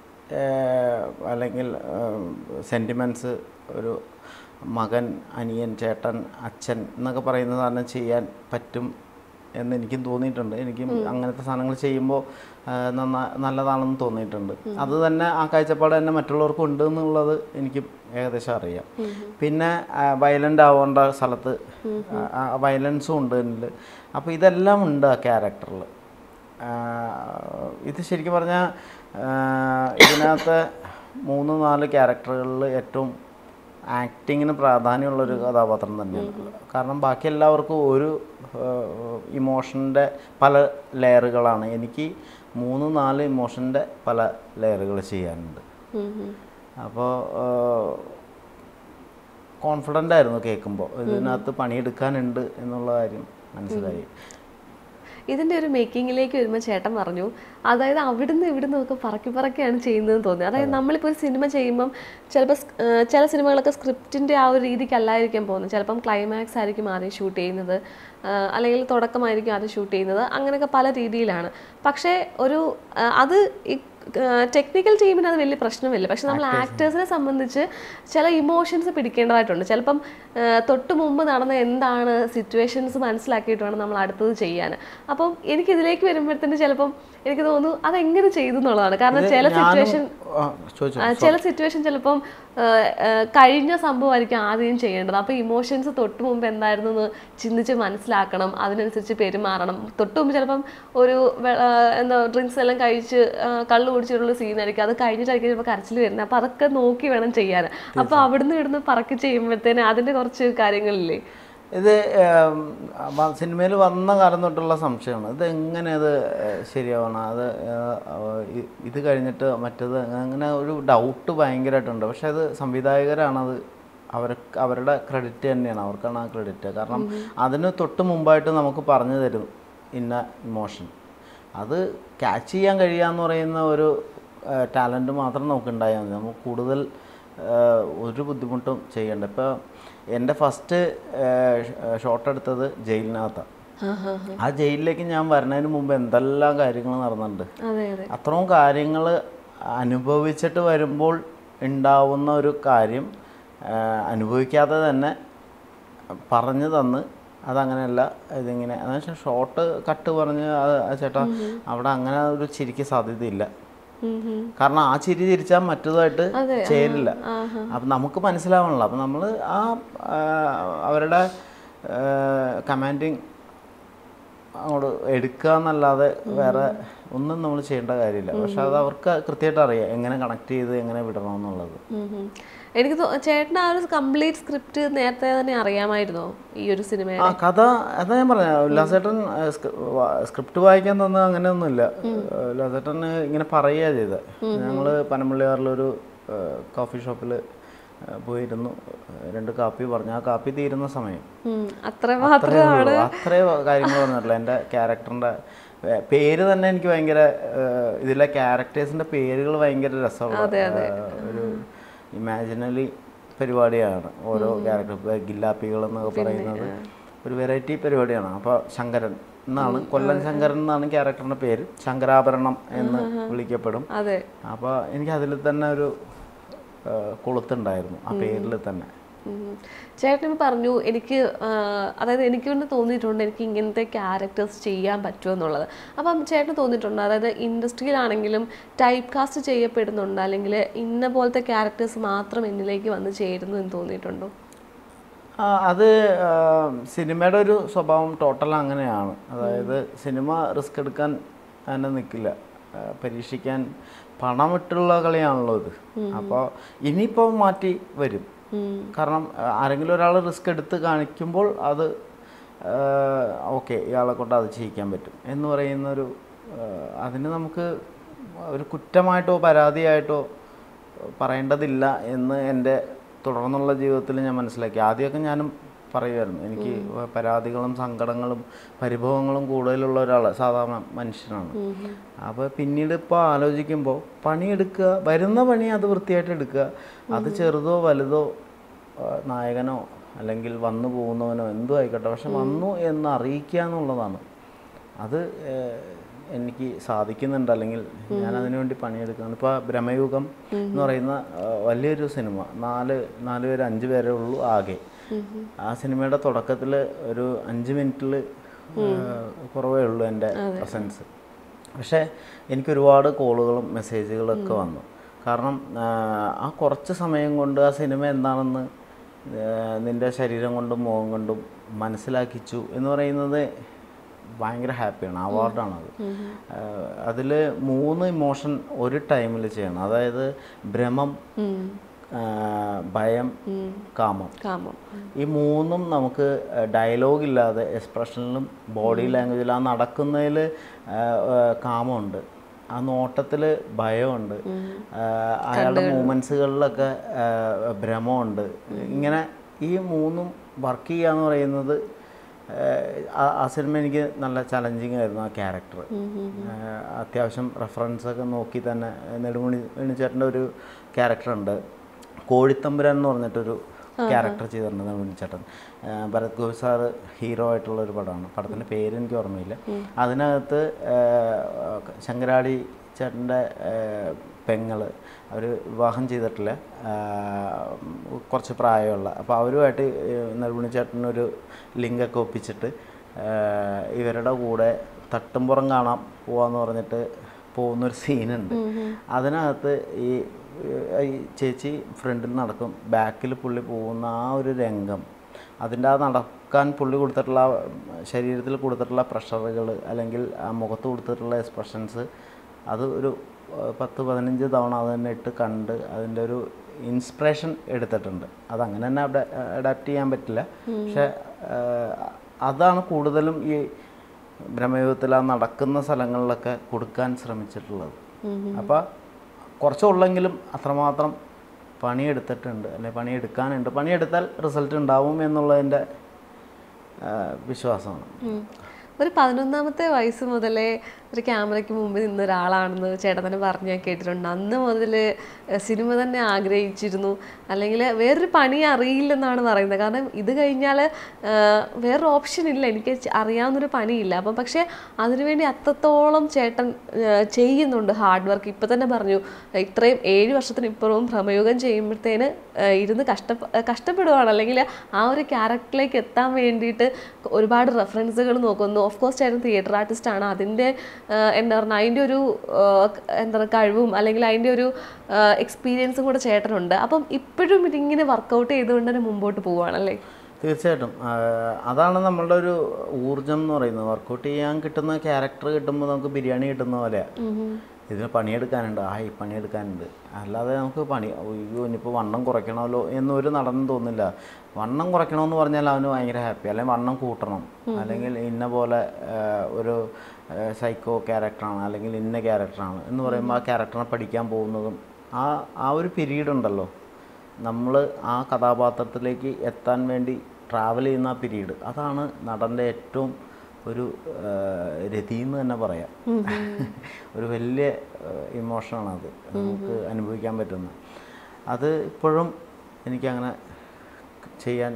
അല്ലെങ്കിൽ സെൻറ്റിമെൻറ്റ്സ്, ഒരു മകൻ, അനിയൻ, ചേട്ടൻ, അച്ഛൻ എന്നൊക്കെ പറയുന്ന സാധനം ചെയ്യാൻ പറ്റും എന്നെനിക്കും തോന്നിയിട്ടുണ്ട്. എനിക്കും അങ്ങനത്തെ സാധനങ്ങൾ ചെയ്യുമ്പോൾ നല്ലതാണെന്ന് തോന്നിയിട്ടുണ്ട്. അത് തന്നെ ആ കാഴ്ചപ്പാട് തന്നെ മറ്റുള്ളവർക്കും ഉണ്ട് എന്നുള്ളത് എനിക്കും ഏകദേശം അറിയാം. പിന്നെ വയലൻ്റ് ആവേണ്ട സ്ഥലത്ത് വയലൻസും ഉണ്ട് എന്നിൽ. അപ്പോൾ ഇതെല്ലാം ഉണ്ട് ആ ക്യാരക്ടറിൽ. ഇത് ശരിക്കും പറഞ്ഞാൽ ഇതിനകത്ത് 3-4 ക്യാരക്ടറുകളിൽ ഏറ്റവും ആക്ടിങ്ങിന് പ്രാധാന്യമുള്ളൊരു കഥാപാത്രം തന്നെയാണ്. കാരണം ബാക്കി എല്ലാവർക്കും ഒരു ഇമോഷൻ്റെ പല ലെയറുകളാണ്. എനിക്ക് 3-4 ഇമോഷൻ്റെ പല ലെയറുകൾ ചെയ്യാനുണ്ട്. അപ്പോൾ കോൺഫിഡൻ്റ് ആയിരുന്നു കേൾക്കുമ്പോൾ, ഇതിനകത്ത് പണിയെടുക്കാനുണ്ട് എന്നുള്ള കാര്യം മനസ്സിലായി. ഇതിൻ്റെ ഒരു മേക്കിങ്ങിലേക്ക് വരുമ്പോൾ ചേട്ടൻ പറഞ്ഞു, അതായത് അവിടുന്ന് ഇവിടുന്ന് ഒക്കെ പറക്കിയാണ് ചെയ്യുന്നതെന്ന് തോന്നി. അതായത് നമ്മളിപ്പോൾ ഒരു സിനിമ ചെയ്യുമ്പം ചിലപ്പോൾ ചില സിനിമകളൊക്കെ സ്ക്രിപ്റ്റിൻ്റെ ആ ഒരു രീതിക്കല്ലായിരിക്കും പോകുന്നത്. ചിലപ്പം ക്ലൈമാക്സ് ആയിരിക്കും ആദ്യം ഷൂട്ട് ചെയ്യുന്നത്, അല്ലെങ്കിൽ തുടക്കമായിരിക്കും ആദ്യം ഷൂട്ട് ചെയ്യുന്നത്, അങ്ങനെയൊക്കെ പല രീതിയിലാണ്. പക്ഷേ ഒരു അത് ഈ ടെക്നിക്കൽ ടീമിന് അത് വലിയ പ്രശ്നമില്ല. പക്ഷെ നമ്മൾ ആക്ടേഴ്സിനെ സംബന്ധിച്ച് ചില ഇമോഷൻസ് പിടിക്കേണ്ടതായിട്ടുണ്ട്. ചിലപ്പം തൊട്ട് മുമ്പ് നടന്ന എന്താണ് സിറ്റുവേഷൻസ് മനസ്സിലാക്കിയിട്ട് വേണം നമ്മൾ അടുത്തത് ചെയ്യാൻ. അപ്പം എനിക്കിതിലേക്ക് വരുമ്പോഴത്തേന് ചിലപ്പം എനിക്ക് തോന്നുന്നു അതെങ്ങനെ ചെയ്തു എന്നുള്ളതാണ്. കാരണം ചില സിറ്റുവേഷൻ ചിലപ്പം കഴിഞ്ഞ സംഭവമായിരിക്കും ആദ്യം ചെയ്യേണ്ടത്. അപ്പോൾ ഇമോഷൻസ് തൊട്ട് മുമ്പ് എന്തായിരുന്നു എന്ന് ചിന്തിച്ച് മനസ്സിലാക്കണം, അതിനനുസരിച്ച് പെരുമാറണം. തൊട്ട് മുമ്പ് ചിലപ്പം ഒരു എന്താ ഡ്രിങ്ക്സ് എല്ലാം കഴിച്ച് കള്ളു കുടിച്ചിട്ടുള്ള സീനായിരിക്കും, അത് കഴിഞ്ഞിട്ടായിരിക്കും ചിലപ്പോൾ കരച്ചിൽ വരുന്നത്. അപ്പോൾ അതൊക്കെ നോക്കി വേണം ചെയ്യാൻ. അപ്പോൾ അവിടുന്ന് ഇവിടുന്ന് പറക്കി ചെയ്യുമ്പോഴത്തേന് അതിൻ്റെ കുറച്ച് കാര്യങ്ങളില്ലേ. ഇത് സിനിമയിൽ വന്ന കാലം തൊട്ടുള്ള സംശയമാണ്, ഇത് എങ്ങനെ അത് ശരിയാവണം, അത് ഇത് കഴിഞ്ഞിട്ട് മറ്റത്, അങ്ങനെ ഒരു ഡൗട്ട് ഭയങ്കരമായിട്ടുണ്ട്. പക്ഷെ അത് സംവിധായകരാണത്, അവരുടെ ക്രെഡിറ്റ് തന്നെയാണ്, അവർക്കാണ് ആ ക്രെഡിറ്റ്. കാരണം അതിന് തൊട്ട് മുമ്പായിട്ട് നമുക്ക് പറഞ്ഞു തരും ഇന്ന ഇമോഷൻ. അത് ക്യാച്ച് ചെയ്യാൻ കഴിയാന്ന് പറയുന്ന ഒരു ടാലൻറ്റ് മാത്രം നമുക്ക് ഉണ്ടായാൽ മതി. നമുക്ക് കൂടുതൽ ഒരു ബുദ്ധിമുട്ടും ചെയ്യേണ്ട. ഇപ്പോൾ എൻ്റെ ഫസ്റ്റ് ഷോട്ട് എടുത്തത് ജയിലിനകത്താണ്. ആ ജയിലിലേക്ക് ഞാൻ വരുന്നതിന് മുമ്പ് എന്തെല്ലാം കാര്യങ്ങൾ നടന്നിട്ടുണ്ട്. അത്രയും കാര്യങ്ങൾ അനുഭവിച്ചിട്ട് വരുമ്പോൾ ഉണ്ടാവുന്ന ഒരു കാര്യം അനുഭവിക്കാതെ തന്നെ പറഞ്ഞു തന്ന്, അതങ്ങനെയല്ല ഇതിങ്ങനെ, എന്നുവെച്ചാൽ ഷോർട്ട് കട്ട് പറഞ്ഞ് ചേട്ടാ അവിടെ അങ്ങനെ ഒരു ചിരിക്ക് സാധ്യതയില്ല. കാരണം ആ ചിരി ചിരിച്ചാൽ മറ്റേതായിട്ട് ചേരില്ല. അപ്പം നമുക്ക് മനസ്സിലാവണല്ലോ. അപ്പം നമ്മൾ ആ അവരുടെ കമാൻഡിങ് അങ്ങോട്ട് എടുക്കുക എന്നല്ലാതെ വേറെ ഒന്നും നമ്മൾ ചെയ്യേണ്ട കാര്യമില്ല. പക്ഷെ അത് അവർക്ക് കൃത്യമായിട്ട് അറിയാം എങ്ങനെ കണക്ട് ചെയ്ത് എങ്ങനെ വിടണം എന്നുള്ളത്. എനിക്ക് ചേട്ടന് ആ ഒരു കംപ്ലീറ്റ് സ്ക്രിപ്റ്റ് നേരത്തെ തന്നെ അറിയാമായിരുന്നോ ഈ ഒരു സിനിമ? ആ കഥ അതാ ഞാൻ പറഞ്ഞ, ഉല്ലാസേട്ടൻ സ്ക്രിപ്റ്റ് വായിക്കാൻ തന്നത് അങ്ങനെയൊന്നുമില്ല. ഉല്ലാസേട്ടൻ ഇങ്ങനെ പറയുക ചെയ്തത്. ഞങ്ങൾ പനമ്പള്ളിയാറിലൊരു കോഫി ഷോപ്പിൽ പോയിരുന്നു, 2 കാപ്പി പറഞ്ഞു. ആ കാപ്പി തീരുന്ന സമയം അത്രേ കാര്യങ്ങൾ പറഞ്ഞിട്ടില്ല. എൻ്റെ ക്യാരക്ടറിൻ്റെ പേര് തന്നെ എനിക്ക് ഭയങ്കര, ഇതിലെ ക്യാരക്ടേഴ്സിൻ്റെ പേരുകൾ ഭയങ്കര രസമുള്ള ഒരു ഇമാജിനറി പരിപാടിയാണ്. ഓരോ ക്യാരക്ടർ, ഗില്ലാപ്പികൾ എന്നൊക്കെ പറയുന്നത് ഒരു വെറൈറ്റി പരിപാടിയാണ്. അപ്പോൾ ശങ്കരൻ എന്നാണ്, കൊല്ലം ശങ്കരൻ എന്നാണ് ക്യാരക്ടറിൻ്റെ പേര്. ശങ്കരാഭരണം എന്ന് വിളിക്കപ്പെടും. അപ്പോൾ എനിക്ക് അതിൽ തന്നെ ഒരു കൊളുത്തുണ്ടായിരുന്നു ആ പേരിൽ തന്നെ. ചേട്ടൻ പറഞ്ഞു എനിക്ക്, അതായത് എനിക്ക് തന്നെ തോന്നിയിട്ടുണ്ട് എനിക്ക് ഇങ്ങനത്തെ ക്യാരക്ടേഴ്സ് ചെയ്യാൻ പറ്റുമെന്നുള്ളത്. അപ്പം ചേട്ടന് തോന്നിയിട്ടുണ്ട്, അതായത് ഇൻഡസ്ട്രിയിലാണെങ്കിലും ടൈപ്പ് കാസ്റ്റ് ചെയ്യപ്പെടുന്നുണ്ട്, അല്ലെങ്കിൽ ഇന്ന പോലത്തെ ക്യാരക്ടേഴ്സ് മാത്രം എന്നിലേക്ക് വന്ന് ചേരുന്നു എന്ന് തോന്നിയിട്ടുണ്ടോ? അത് സിനിമയുടെ ഒരു സ്വഭാവം ടോട്ടൽ അങ്ങനെയാണ്. അതായത് സിനിമ റിസ്ക് എടുക്കാൻ തന്നെ നിൽക്കില്ല, പരീക്ഷിക്കാൻ പണമിട്ടുള്ള കളിയാണല്ലോ ഇത്. അപ്പോൾ ഇനിയിപ്പോൾ മാറ്റി വരും. കാരണം ആരെങ്കിലും ഒരാൾ റിസ്ക് എടുത്ത് കാണിക്കുമ്പോൾ അത് ഓക്കെ ഇയാളെ കൊണ്ട് അത് ചെയ്യിക്കാൻ പറ്റും എന്ന് പറയുന്നൊരു, അതിന് നമുക്ക് ഒരു കുറ്റമായിട്ടോ പരാതിയായിട്ടോ പറയേണ്ടതില്ല എന്ന് എൻ്റെ തുടർന്നുള്ള ജീവിതത്തിൽ ഞാൻ മനസ്സിലാക്കി. ആദ്യമൊക്കെ ഞാനും പറയുമായിരുന്നു, എനിക്ക് പരാതികളും സങ്കടങ്ങളും പരിഭവങ്ങളും കൂടുതലുള്ള ഒരാൾ സാധാരണ മനുഷ്യനാണ്. അപ്പോൾ പിന്നീട് ഇപ്പോൾ ആലോചിക്കുമ്പോൾ പണിയെടുക്കുക, വരുന്ന പണി അത് വൃത്തിയായിട്ട് എടുക്കുക. അത് ചെറുതോ വലുതോ നായകനോ അല്ലെങ്കിൽ വന്നു പോകുന്നവനോ എന്തോ ആയിക്കോട്ടെ, പക്ഷെ വന്നു എന്ന് അറിയിക്കുക എന്നുള്ളതാണ്. അത് എനിക്ക് സാധിക്കുന്നുണ്ട്, അല്ലെങ്കിൽ ഞാൻ അതിനുവേണ്ടി പണിയെടുക്കുകയാണ്. ഇപ്പോൾ ബ്രഹ്മയുഗം എന്ന് പറയുന്ന വലിയൊരു സിനിമ, 4 പേര് 5 പേരേ ഉള്ളൂ ആകെ. ആ സിനിമയുടെ തുടക്കത്തിൽ ഒരു 5 മിനിറ്റിൽ കുറവേ ഉള്ളൂ എൻ്റെ പ്രസൻസ്. പക്ഷേ എനിക്ക് ഒരുപാട് കോളുകളും മെസ്സേജുകളൊക്കെ വന്നു. കാരണം ആ കുറച്ച് സമയം കൊണ്ട് ആ സിനിമ എന്താണെന്ന് നിൻ്റെ ശരീരം കൊണ്ടും മുഖം കൊണ്ടും മനസ്സിലാക്കിച്ചു എന്ന് പറയുന്നത് ഭയങ്കര ഹാപ്പിയാണ്. അവാർഡാണത്. അതിൽ 3 ഇമോഷൻ ഒരു ടൈമിൽ ചെയ്യണം. അതായത് ഭ്രമം, ഭയം, കാമം. ഈ മൂന്നും നമുക്ക് ഡയലോഗ് ഇല്ലാതെ എക്സ്പ്രഷനിലും ബോഡി ലാംഗ്വേജിലും ആ നടക്കുന്നതിൽ കാമമുണ്ട്, ആ നോട്ടത്തിൽ ഭയമുണ്ട്, അയാളുടെ മൂമെൻസുകളിലൊക്കെ ഭ്രമമുണ്ട്. ഇങ്ങനെ ഈ മൂന്നും വർക്ക് ചെയ്യുക എന്ന് പറയുന്നത് ആ സിനിമ എനിക്ക് നല്ല ചലഞ്ചിങ് ആയിരുന്നു. ആ ക്യാരക്ടർ അത്യാവശ്യം റെഫറൻസൊക്കെ നോക്കി തന്നെ നെടുമുടി വേണുചേട്ടൻ്റെ ഒരു ക്യാരക്ടറുണ്ട്, കോഴിത്തമ്പുരാൻ എന്ന് പറഞ്ഞിട്ടൊരു ക്യാരക്ടർ ചെയ്തിട്ടുണ്ട് നെടുമുടിച്ചേട്ടൻ. ഭരത് ഗോപി സാറ് ഹീറോ ആയിട്ടുള്ളൊരു പടമാണ്. പടത്തിൻ്റെ പേര് എനിക്ക് ഓർമ്മയില്ല. അതിനകത്ത് ശങ്കരാടി ചേട്ടൻ്റെ പെങ്ങൾ, അവർ വിവാഹം ചെയ്തിട്ടില്ല, കുറച്ച് പ്രായമുള്ള. അപ്പോൾ അവരുമായിട്ട് നെടുമുടി ചേട്ടനൊരു ലിങ്കൊക്കെ ഒപ്പിച്ചിട്ട് ഇവരുടെ കൂടെ തട്ടുംപുറം കാണാൻ പോവാന്ന് പറഞ്ഞിട്ട് പോകുന്നൊരു സീനുണ്ട്. അതിനകത്ത് ഈ ചേച്ചി ഫ്രണ്ടിൽ നടക്കും, ബാക്കിൽ പുള്ളി പോകുന്ന ആ ഒരു രംഗം, അതിൻ്റെ ആ നടക്കാൻ പുള്ളി കൊടുത്തിട്ടുള്ള ശരീരത്തിൽ കൊടുത്തിട്ടുള്ള പ്രഷറുകൾ അല്ലെങ്കിൽ ആ മുഖത്ത് കൊടുത്തിട്ടുള്ള എക്സ്പ്രഷൻസ്, അത് ഒരു 10-15 തവണ അത് തന്നെ ഇട്ട് കണ്ട് അതിൻ്റെ ഒരു ഇൻസ്പിറേഷൻ എടുത്തിട്ടുണ്ട്. അതങ്ങനെ തന്നെ അഡാപ്റ്റ് ചെയ്യാൻ പറ്റില്ല. പക്ഷെ അതാണ് കൂടുതലും ഈ ബ്രഹ്മയുഗത്തിൽ ആ നടക്കുന്ന സ്ഥലങ്ങളിലൊക്കെ കൊടുക്കാൻ ശ്രമിച്ചിട്ടുള്ളത്. അപ്പോൾ കുറച്ചുള്ളെങ്കിലും അത്രമാത്രം പണിയെടുത്തിട്ടുണ്ട്, അല്ലെങ്കിൽ പണിയെടുക്കാനുണ്ട്. പണിയെടുത്താൽ റിസൾട്ട് ഉണ്ടാവും എന്നുള്ളതിൻ്റെ വിശ്വാസമാണ്. ഒരു 11ാമത്തെ വയസ്സ് മുതലേ ഒരു ക്യാമറയ്ക്ക് മുമ്പിൽ നിന്ന ഒരാളാണെന്ന് ചേട്ടൻ തന്നെ പറഞ്ഞ് ഞാൻ കേട്ടിട്ടുണ്ട്. അന്ന് മുതൽ സിനിമ തന്നെ ആഗ്രഹിച്ചിരുന്നു, അല്ലെങ്കിൽ വേറൊരു പണി അറിയില്ലെന്നാണ് പറയുന്നത്. കാരണം ഇത് കഴിഞ്ഞാൽ വേറൊരു ഓപ്ഷൻ ഇല്ല, എനിക്ക് അറിയാവുന്നൊരു പണിയില്ല. അപ്പം പക്ഷേ അതിനുവേണ്ടി അത്രത്തോളം ചേട്ടൻ ചെയ്യുന്നുണ്ട്, ഹാർഡ് വർക്ക്. ഇപ്പം തന്നെ പറഞ്ഞു, ഇത്രയും 7 വർഷത്തിനിപ്പുറവും ഭ്രമയുഗം ചെയ്യുമ്പോഴത്തേന് ഇരുന്ന് കഷ്ടപ്പെടുവാണ്, അല്ലെങ്കിൽ ആ ഒരു ക്യാരക്ടറിലേക്ക് എത്താൻ വേണ്ടിയിട്ട് ഒരുപാട് റെഫറൻസുകൾ നോക്കുന്നു. ഓഫ് കോഴ്സ് ചേട്ടൻ തിയേറ്റർ ആർട്ടിസ്റ്റാണ്, അതിൻ്റെ എന്താ പറയുക, അതിൻ്റെ ഒരു എന്താ പറയുക കഴിവും അല്ലെങ്കിൽ അതിൻ്റെ ഒരു എക്സ്പീരിയൻസും കൂടെ ചേട്ടനുണ്ട്. അപ്പം ഇപ്പോഴും ഇതിങ്ങനെ വർക്കൗട്ട് ചെയ്തുകൊണ്ട് തന്നെ മുമ്പോട്ട് പോവുകയാണല്ലേ? തീർച്ചയായിട്ടും അതാണ് നമ്മളുടെ ഒരു ഊർജം എന്ന് പറയുന്നത്. വർക്കൗട്ട് ചെയ്യാൻ കിട്ടുന്ന ക്യാരക്ടർ കിട്ടുമ്പോൾ നമുക്ക് ബിരിയാണി കിട്ടുന്ന പോലെയാണ്. ഇതിന് പണിയെടുക്കാനുണ്ട്, ഈ പണിയെടുക്കാനുണ്ട്. അല്ലാതെ നമുക്ക് ഇനിയിപ്പോൾ വണ്ണം കുറയ്ക്കണമല്ലോ എന്നൊരു നടനും തോന്നില്ല. വണ്ണം കുറയ്ക്കണമെന്ന് പറഞ്ഞാൽ അവന് ഭയങ്കര ഹാപ്പി, അല്ലെങ്കിൽ വണ്ണം കൂട്ടണം, അല്ലെങ്കിൽ ഇന്ന പോലെ ഒരു സൈക്കോ ക്യാരക്ടറാണ് അല്ലെങ്കിൽ ഇന്ന ക്യാരക്ടറാണ് എന്ന് പറയുമ്പോൾ ആ ക്യാരക്ടറിനെ പഠിക്കാൻ പോകുന്നതും ആ ഒരു പീരീഡ് ഉണ്ടല്ലോ, നമ്മൾ ആ കഥാപാത്രത്തിലേക്ക് എത്താൻ വേണ്ടി ട്രാവൽ ചെയ്യുന്ന ആ പീരീഡ്, അതാണ് നടൻ്റെ ഏറ്റവും ഒരു രതി എന്ന് തന്നെ പറയാം. ഒരു വലിയ ഇമോഷനാണ് അത്, നമുക്ക് അനുഭവിക്കാൻ പറ്റുന്നത്. അത് ഇപ്പോഴും എനിക്കങ്ങനെ ചെയ്യാൻ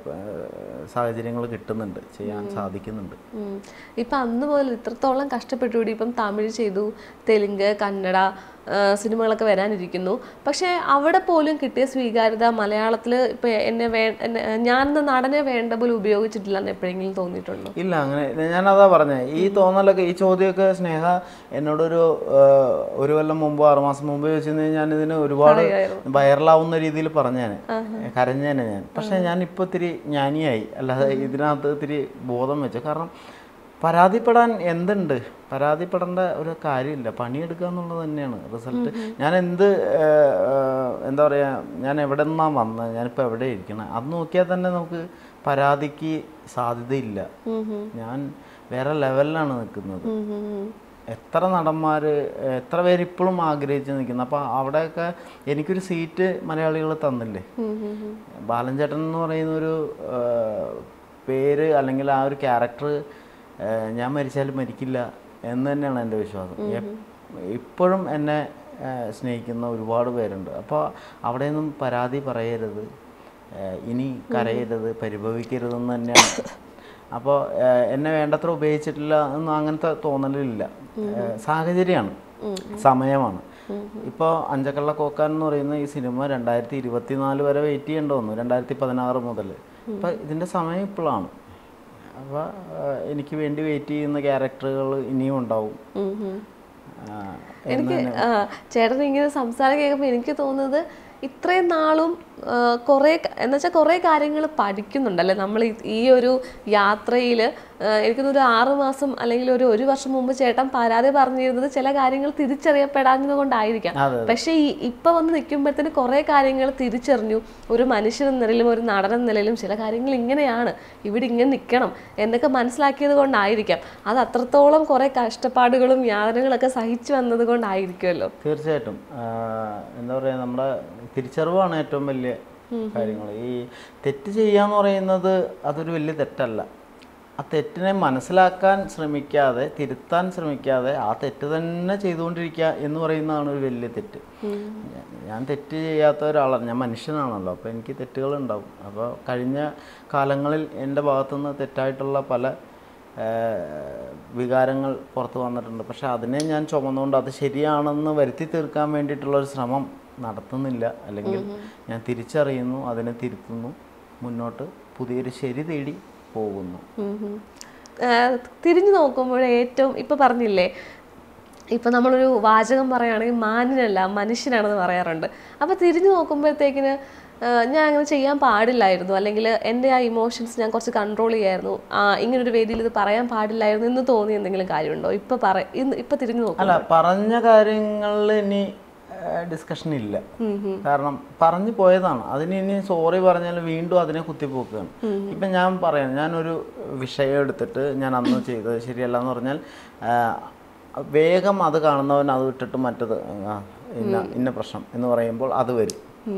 സാഹചര്യങ്ങൾ കിട്ടുന്നുണ്ട്, ചെയ്യാൻ സാധിക്കുന്നുണ്ട്. ഇപ്പം അന്ന് മുതൽ ഇത്രത്തോളം കഷ്ടപ്പെട്ടുകൂടി ഇപ്പം തമിഴ് ചെയ്തു, തെലുങ്ക്, കന്നഡ സിനിമകളൊക്കെ വരാനിരിക്കുന്നു. പക്ഷേ അവിടെ പോലും കിട്ടിയ സ്വീകാര്യത മലയാളത്തിൽ ഇപ്പം ഞാൻ നടനെ വേണ്ട പോലും ഉപയോഗിച്ചിട്ടില്ല എന്ന് എപ്പോഴെങ്കിലും തോന്നിയിട്ടുണ്ടോ? ഇല്ല, അങ്ങനെ ഞാനതാ പറഞ്ഞത്. ഈ തോന്നലൊക്കെ, ഈ ചോദ്യമൊക്കെ സ്നേഹ എന്നോടൊരു 1 കൊല്ലം മുമ്പോ 6 മാസം മുമ്പ് ചോദിച്ചിരുന്നെങ്കിൽ ഞാനിതിന് ഒരുപാട് വൈറലാവുന്ന രീതിയിൽ പറഞ്ഞേനെ, കരഞ്ഞേനെ ഞാൻ. പക്ഷേ ഞാനിപ്പോൾ ഇത്തിരി ജ്ഞാനിയായി, അല്ലാതെ ഇതിനകത്ത് ഇത്തിരി ബോധം വെച്ചു. കാരണം പരാതിപ്പെടാൻ എന്തുണ്ട്, പരാതിപ്പെടേണ്ട ഒരു കാര്യമില്ല, പണിയെടുക്കുക എന്നുള്ളത് തന്നെയാണ് റിസൾട്ട്. ഞാൻ എന്താ പറയുക, ഞാൻ എവിടെ നിന്നാണ് വന്നത്, ഞാനിപ്പോൾ എവിടെ ഇരിക്കണം, അത് നോക്കിയാൽ തന്നെ നമുക്ക് പരാതിക്ക് സാധ്യതയില്ല. ഞാൻ വേറെ ലെവലിലാണ് നിൽക്കുന്നത്. എത്ര നടന്മാർ, എത്ര പേര് ഇപ്പോഴും ആഗ്രഹിച്ച് നിൽക്കുന്നു. അപ്പോൾ അവിടെയൊക്കെ എനിക്കൊരു സീറ്റ് മലയാളികൾ തന്നില്ലേ. ബാലൻ ചേട്ടൻ എന്ന് പറയുന്നൊരു പേര് അല്ലെങ്കിൽ ആ ഒരു ക്യാരക്ടർ ഞാൻ മരിച്ചാലും മരിക്കില്ല എന്ന് തന്നെയാണ് എൻ്റെ വിശ്വാസം. ഇപ്പോഴും എന്നെ സ്നേഹിക്കുന്ന ഒരുപാട് പേരുണ്ട്. അപ്പോൾ അവിടെയൊന്നും പരാതി പറയരുത്, ഇനി കരയരുത്, പരിഭവിക്കരുതെന്ന് തന്നെയാണ്. അപ്പോൾ എന്നെ വേണ്ടത്ര ഉപയോഗിച്ചിട്ടില്ല എന്ന് അങ്ങനത്തെ തോന്നലില്ല. സാഹചര്യമാണ്, സമയമാണ്. ഇപ്പോൾ അഞ്ചക്കള്ള കോക്കാൻ എന്ന് പറയുന്ന ഈ സിനിമ 2024 വരെ വെയിറ്റ് ചെയ്യേണ്ടി വന്നു, 2016 മുതൽ. അപ്പോൾ ഇതിൻ്റെ സമയം ഇപ്പോഴാണ്. അപ്പോൾ എനിക്ക് വേണ്ടി വെയിറ്റ് ചെയ്യുന്ന ക്യാരക്ടറുകൾ ഇനിയും ഉണ്ടാവും. എനിക്ക് ചേട്ടൻ ഇങ്ങനെ സംസാരം കേൾക്കുമ്പോൾ എനിക്ക് തോന്നുന്നത് ഇത്രയും നാളും കുറേ എന്നുവെച്ചാൽ കുറേ കാര്യങ്ങൾ പഠിക്കുന്നുണ്ടല്ലേ നമ്മൾ ഈ ഒരു യാത്രയിൽ. എനിക്കൊന്നൊരു 6 മാസം അല്ലെങ്കിൽ ഒരു വർഷം മുമ്പ് ചേട്ടൻ പരാതി പറഞ്ഞിരുന്നത് ചില കാര്യങ്ങൾ തിരിച്ചറിയപ്പെടാഞ്ഞത് കൊണ്ടായിരിക്കാം. പക്ഷേ ഇപ്പം വന്ന് നിൽക്കുമ്പോഴത്തേന് കുറേ കാര്യങ്ങൾ തിരിച്ചറിഞ്ഞു. ഒരു മനുഷ്യൻ നിലയിലും ഒരു നടൻ നിലയിലും ചില കാര്യങ്ങൾ ഇങ്ങനെയാണ്, ഇവിടെ ഇങ്ങനെ നിൽക്കണം എന്നൊക്കെ മനസ്സിലാക്കിയത് കൊണ്ടായിരിക്കാം. അത് അത്രത്തോളം കുറേ കഷ്ടപ്പാടുകളും യാതനകളൊക്കെ സഹിച്ചു വന്നത് കൊണ്ടായിരിക്കുമല്ലോ. തീർച്ചയായിട്ടും. എന്താ പറയുക, നമ്മുടെ തിരിച്ചറിവാണ് ഏറ്റവും വലിയ കാര്യങ്ങൾ. ഈ തെറ്റ് ചെയ്യാന്ന് പറയുന്നത് അതൊരു വലിയ തെറ്റല്ല. ആ തെറ്റിനെ മനസ്സിലാക്കാൻ ശ്രമിക്കാതെ, തിരുത്താൻ ശ്രമിക്കാതെ ആ തെറ്റ് തന്നെ ചെയ്തുകൊണ്ടിരിക്കുക എന്ന് പറയുന്നതാണ് ഒരു വലിയ തെറ്റ്. ഞാൻ തെറ്റ് ചെയ്യാത്ത ഒരാളാണ്, ഞാൻ മനുഷ്യനാണല്ലോ, അപ്പോൾ എനിക്ക് തെറ്റുകളുണ്ടാവും. അപ്പോൾ കഴിഞ്ഞ കാലങ്ങളിൽ എൻ്റെ ഭാഗത്തുനിന്ന് തെറ്റായിട്ടുള്ള പല വികാരങ്ങൾ പുറത്ത് വന്നിട്ടുണ്ട്. പക്ഷെ അതിനെ ഞാൻ ചുമന്നുകൊണ്ട് അത് ശരിയാണെന്ന് വരുത്തി തീർക്കാൻ വേണ്ടിയിട്ടുള്ളൊരു ശ്രമം നടത്തുന്നില്ല. അല്ലെങ്കിൽ ഞാൻ തിരിച്ചറിയുന്നു, അതിനെ തിരുത്തുന്നു, മുന്നോട്ട് പുതിയൊരു ശരി തേടി പോകുന്നു. തിരിഞ്ഞു നോക്കുമ്പോൾ ഏറ്റവും ഇപ്പം പറഞ്ഞില്ലേ, ഇപ്പം നമ്മളൊരു വാചകം പറയുകയാണെങ്കിൽ മാന്യനല്ല മനുഷ്യനാണെന്ന് പറയാറുണ്ട്. അപ്പോൾ തിരിഞ്ഞു നോക്കുമ്പോഴത്തേക്കിന് ഞാൻ അങ്ങനെ ചെയ്യാൻ പാടില്ലായിരുന്നു, അല്ലെങ്കിൽ എൻ്റെ ആ ഇമോഷൻസ് ഞാൻ കുറച്ച് കൺട്രോൾ ചെയ്യായിരുന്നു, ഇങ്ങനൊരു വേദിയിൽ ഇത് പറയാൻ പാടില്ലായിരുന്നു എന്ന് തോന്നിയ എന്തെങ്കിലും കാര്യമുണ്ടോ ഇപ്പം തിരിഞ്ഞു നോക്കും? അല്ല, പറഞ്ഞ കാര്യങ്ങളിൽ ഇനി ഡിസ്കഷൻ ഇല്ല. കാരണം പറഞ്ഞു പോയതാണ്. അതിന് ഇനി സോറി പറഞ്ഞാൽ വീണ്ടും അതിനെ കുത്തിപ്പോക്കുകയാണ്. ഇപ്പം ഞാൻ പറയാം, ഞാനൊരു വിഷയം എടുത്തിട്ട് ഞാൻ അന്ന് ചെയ്തത് ശരിയല്ല എന്ന് പറഞ്ഞാൽ വേഗം അത് കാണുന്നവൻ അത് വിട്ടിട്ട് മറ്റത് ഇന്ന പ്രശ്നം എന്ന് പറയുമ്പോൾ അത് വരും.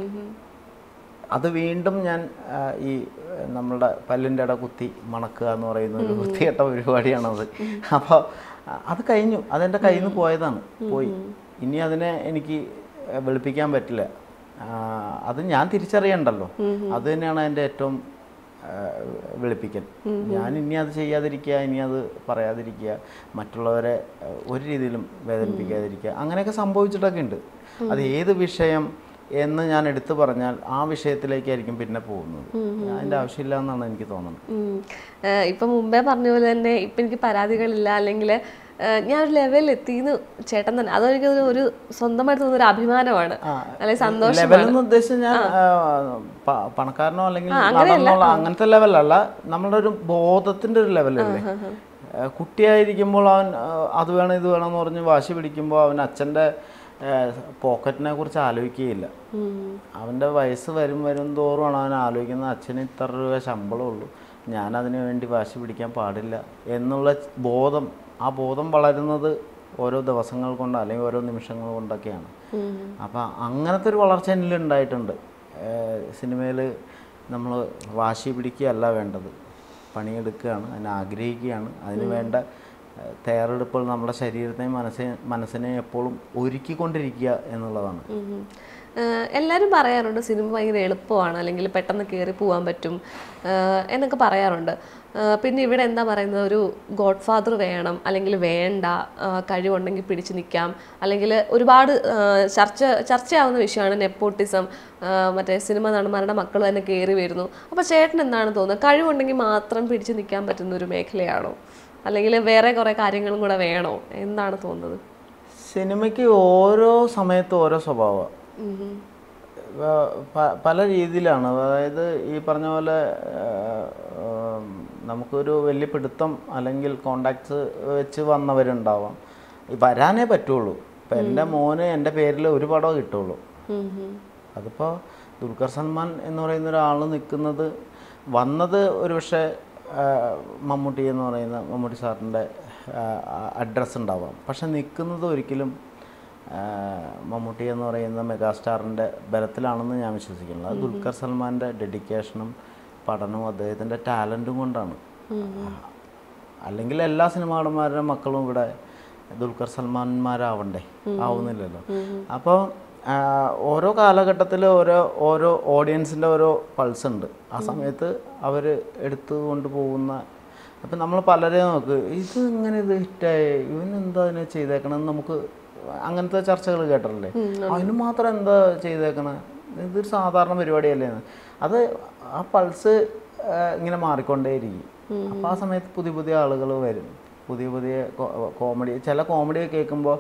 അത് വീണ്ടും ഞാൻ ഈ നമ്മളുടെ പല്ലിൻ്റെ ഇട കുത്തി മണക്കുക എന്ന് പറയുന്ന ഒരു വൃത്തികെട്ട പരിപാടിയാണത്. അപ്പോൾ അത് കഴിഞ്ഞു, അതെൻ്റെ കയ്യിൽ നിന്ന് പോയതാണ്, പോയി. ഇനി അതിനെ എനിക്ക് വെളുപ്പിക്കാൻ പറ്റില്ല. അത് ഞാൻ തിരിച്ചറിയണ്ടല്ലോ. അത് തന്നെയാണ് എൻ്റെ ഏറ്റവും വെളുപ്പിക്കൽ. ഞാൻ ഇനി അത് ചെയ്യാതിരിക്കുക, ഇനി അത് പറയാതിരിക്കുക, മറ്റുള്ളവരെ ഒരു രീതിയിലും വേദനിപ്പിക്കാതിരിക്കുക, അങ്ങനെയൊക്കെ സംഭവിച്ചിട്ടൊക്കെ ഉണ്ട്. അത് ഏത് വിഷയം എന്ന് ഞാൻ എടുത്തു പറഞ്ഞാൽ ആ വിഷയത്തിലേക്കായിരിക്കും പിന്നെ പോകുന്നത്. അതിൻ്റെ ആവശ്യമില്ല എന്നാണ് എനിക്ക് തോന്നുന്നത്. ഇപ്പം മുമ്പേ പറഞ്ഞ പോലെ തന്നെ ഇപ്പം എനിക്ക് പരാതികളില്ല, അല്ലെങ്കിൽ ഞാനൊരു ലെവലിൽ എത്തിയെന്ന് ചേട്ടൻ തന്നെ, അതെനിക്ക് ഒരു സ്വന്തമായിട്ട് തോന്നുന്നൊരു അഭിമാനമാണ്, അല്ലെങ്കിൽ സന്തോഷം. ലെവലെന്ന് ഉദ്ദേശിച്ച് ഞാൻ പണക്കാരനോ അല്ലെങ്കിൽ നടന്നുള്ള അങ്ങനത്തെ ലെവലല്ല, നമ്മളുടെ ഒരു ബോധത്തിൻ്റെ ഒരു ലെവലല്ലേ. കുട്ടിയായിരിക്കുമ്പോൾ അവൻ അത് വേണം ഇത് വേണം എന്ന് പറഞ്ഞ് വാശി പിടിക്കുമ്പോൾ അവൻ അച്ഛൻ്റെ പോക്കറ്റിനെ കുറിച്ച് ആലോചിക്കുകയില്ല. അവൻ്റെ വയസ്സ് വരും തോറുമാണ് അവൻ ആലോചിക്കുന്നത്, അച്ഛന് ഇത്ര രൂപ ശമ്പളമുള്ളൂ, ഞാനതിനു വേണ്ടി വാശി പിടിക്കാൻ പാടില്ല എന്നുള്ള ബോധം. ആ ബോധം വളരുന്നത് ഓരോ ദിവസങ്ങൾ കൊണ്ട് അല്ലെങ്കിൽ ഓരോ നിമിഷങ്ങൾ കൊണ്ടൊക്കെയാണ്. അപ്പം അങ്ങനത്തെ ഒരു വളർച്ച എന്നിൽ ഉണ്ടായിട്ടുണ്ട്. സിനിമയിൽ നമ്മൾ വാശി പിടിക്കുകയല്ല വേണ്ടത്, പണിയെടുക്കുകയാണ്, അതിനെ ആഗ്രഹിക്കുകയാണ്, അതിന് വേണ്ട തയ്യാറെടുപ്പുകൾ നമ്മുടെ ശരീരത്തെയും മനസ്സിനെയും എപ്പോഴും ഒരുക്കിക്കൊണ്ടിരിക്കുക എന്നുള്ളതാണ്. എല്ലാവരും പറയാറുണ്ട് സിനിമ ഭയങ്കര എളുപ്പമാണ്, അല്ലെങ്കിൽ പെട്ടെന്ന് കയറി പോകാൻ പറ്റും എന്നൊക്കെ പറയാറുണ്ട്. പിന്നെ ഇവിടെ എന്താ പറയുന്നത്, ഒരു ഗോഡ് ഫാദർ വേണം അല്ലെങ്കിൽ വേണ്ട, കഴിവുണ്ടെങ്കിൽ പിടിച്ചു നിൽക്കാം, അല്ലെങ്കിൽ ഒരുപാട് ചർച്ചയാവുന്ന വിഷയമാണ് നെപ്പോട്ടിസം. മറ്റേ സിനിമ നടന്മാരുടെ മക്കൾ തന്നെ കയറി വരുന്നു. അപ്പോൾ ചേട്ടൻ എന്താണ് തോന്നുന്നത്, കഴിവുണ്ടെങ്കിൽ മാത്രം പിടിച്ചു നിൽക്കാൻ പറ്റുന്ന ഒരു മേഖലയാണോ, അല്ലെങ്കിൽ വേറെ കുറേ കാര്യങ്ങളും കൂടെ വേണോ, എന്താണ് തോന്നുന്നത്? സിനിമയ്ക്ക് ഓരോ സമയത്തും ഓരോ സ്വഭാവം, പല രീതിയിലാണ്. അതായത് ഈ പറഞ്ഞ പോലെ നമുക്കൊരു വലിയ പിടുത്തം അല്ലെങ്കിൽ കോണ്ടാക്ട്സ് വെച്ച് വന്നവരുണ്ടാവാം, വരാനേ പറ്റുള്ളൂ. ഇപ്പം എൻ്റെ മോന് എൻ്റെ പേരിൽ ഒരു പടമേ കിട്ടുള്ളൂ. അതിപ്പോൾ ദുൽഖർ സൽമാൻ എന്ന് പറയുന്ന ഒരാൾ നിൽക്കുന്നത് വന്നത് ഒരു പക്ഷേ മമ്മൂട്ടി എന്ന് പറയുന്ന മമ്മൂട്ടി സാറിൻ്റെ അഡ്രസ്സ് ഉണ്ടാവാം, പക്ഷെ നിൽക്കുന്നത് ഒരിക്കലും മമ്മൂട്ടി എന്ന് പറയുന്ന മെഗാസ്റ്റാറിൻ്റെ ബലത്തിലാണെന്ന് ഞാൻ വിശ്വസിക്കുന്നത്. അത് ദുൽഖർ സൽമാൻ്റെ ഡെഡിക്കേഷനും പഠനവും അദ്ദേഹത്തിൻ്റെ ടാലൻറ്റും കൊണ്ടാണ്. അല്ലെങ്കിൽ എല്ലാ സിനിമാ നടന്മാരുടെ മക്കളും ഇവിടെ ദുൽഖർ സൽമാന്മാരാവണ്ടേ, ആവുന്നില്ലല്ലോ. അപ്പോൾ ഓരോ കാലഘട്ടത്തിൽ ഓരോ ഓഡിയൻസിൻ്റെ ഓരോ പൾസ് ഉണ്ട്. ആ സമയത്ത് അവർ എടുത്തു കൊണ്ടുപോകുന്ന, അപ്പം നമ്മൾ പലരെയും നോക്ക്, ഇത് ഇങ്ങനെ ഇത് ഹിറ്റായി, ഇവനെന്താ അതിനെ ചെയ്തേക്കണമെന്ന് നമുക്ക് അങ്ങനത്തെ ചർച്ചകൾ കേട്ടിട്ടില്ലേ. അതിന് മാത്രം എന്താ ചെയ്തേക്കണേ, ഇതൊരു സാധാരണ പരിപാടിയല്ലേ. അത് ആ പൾസ് ഇങ്ങനെ മാറിക്കൊണ്ടേയിരിക്കും. അപ്പോൾ ആ സമയത്ത് പുതിയ ആളുകൾ വരും, പുതിയ കോമഡി. ചില കോമഡിയൊക്കെ കേൾക്കുമ്പോൾ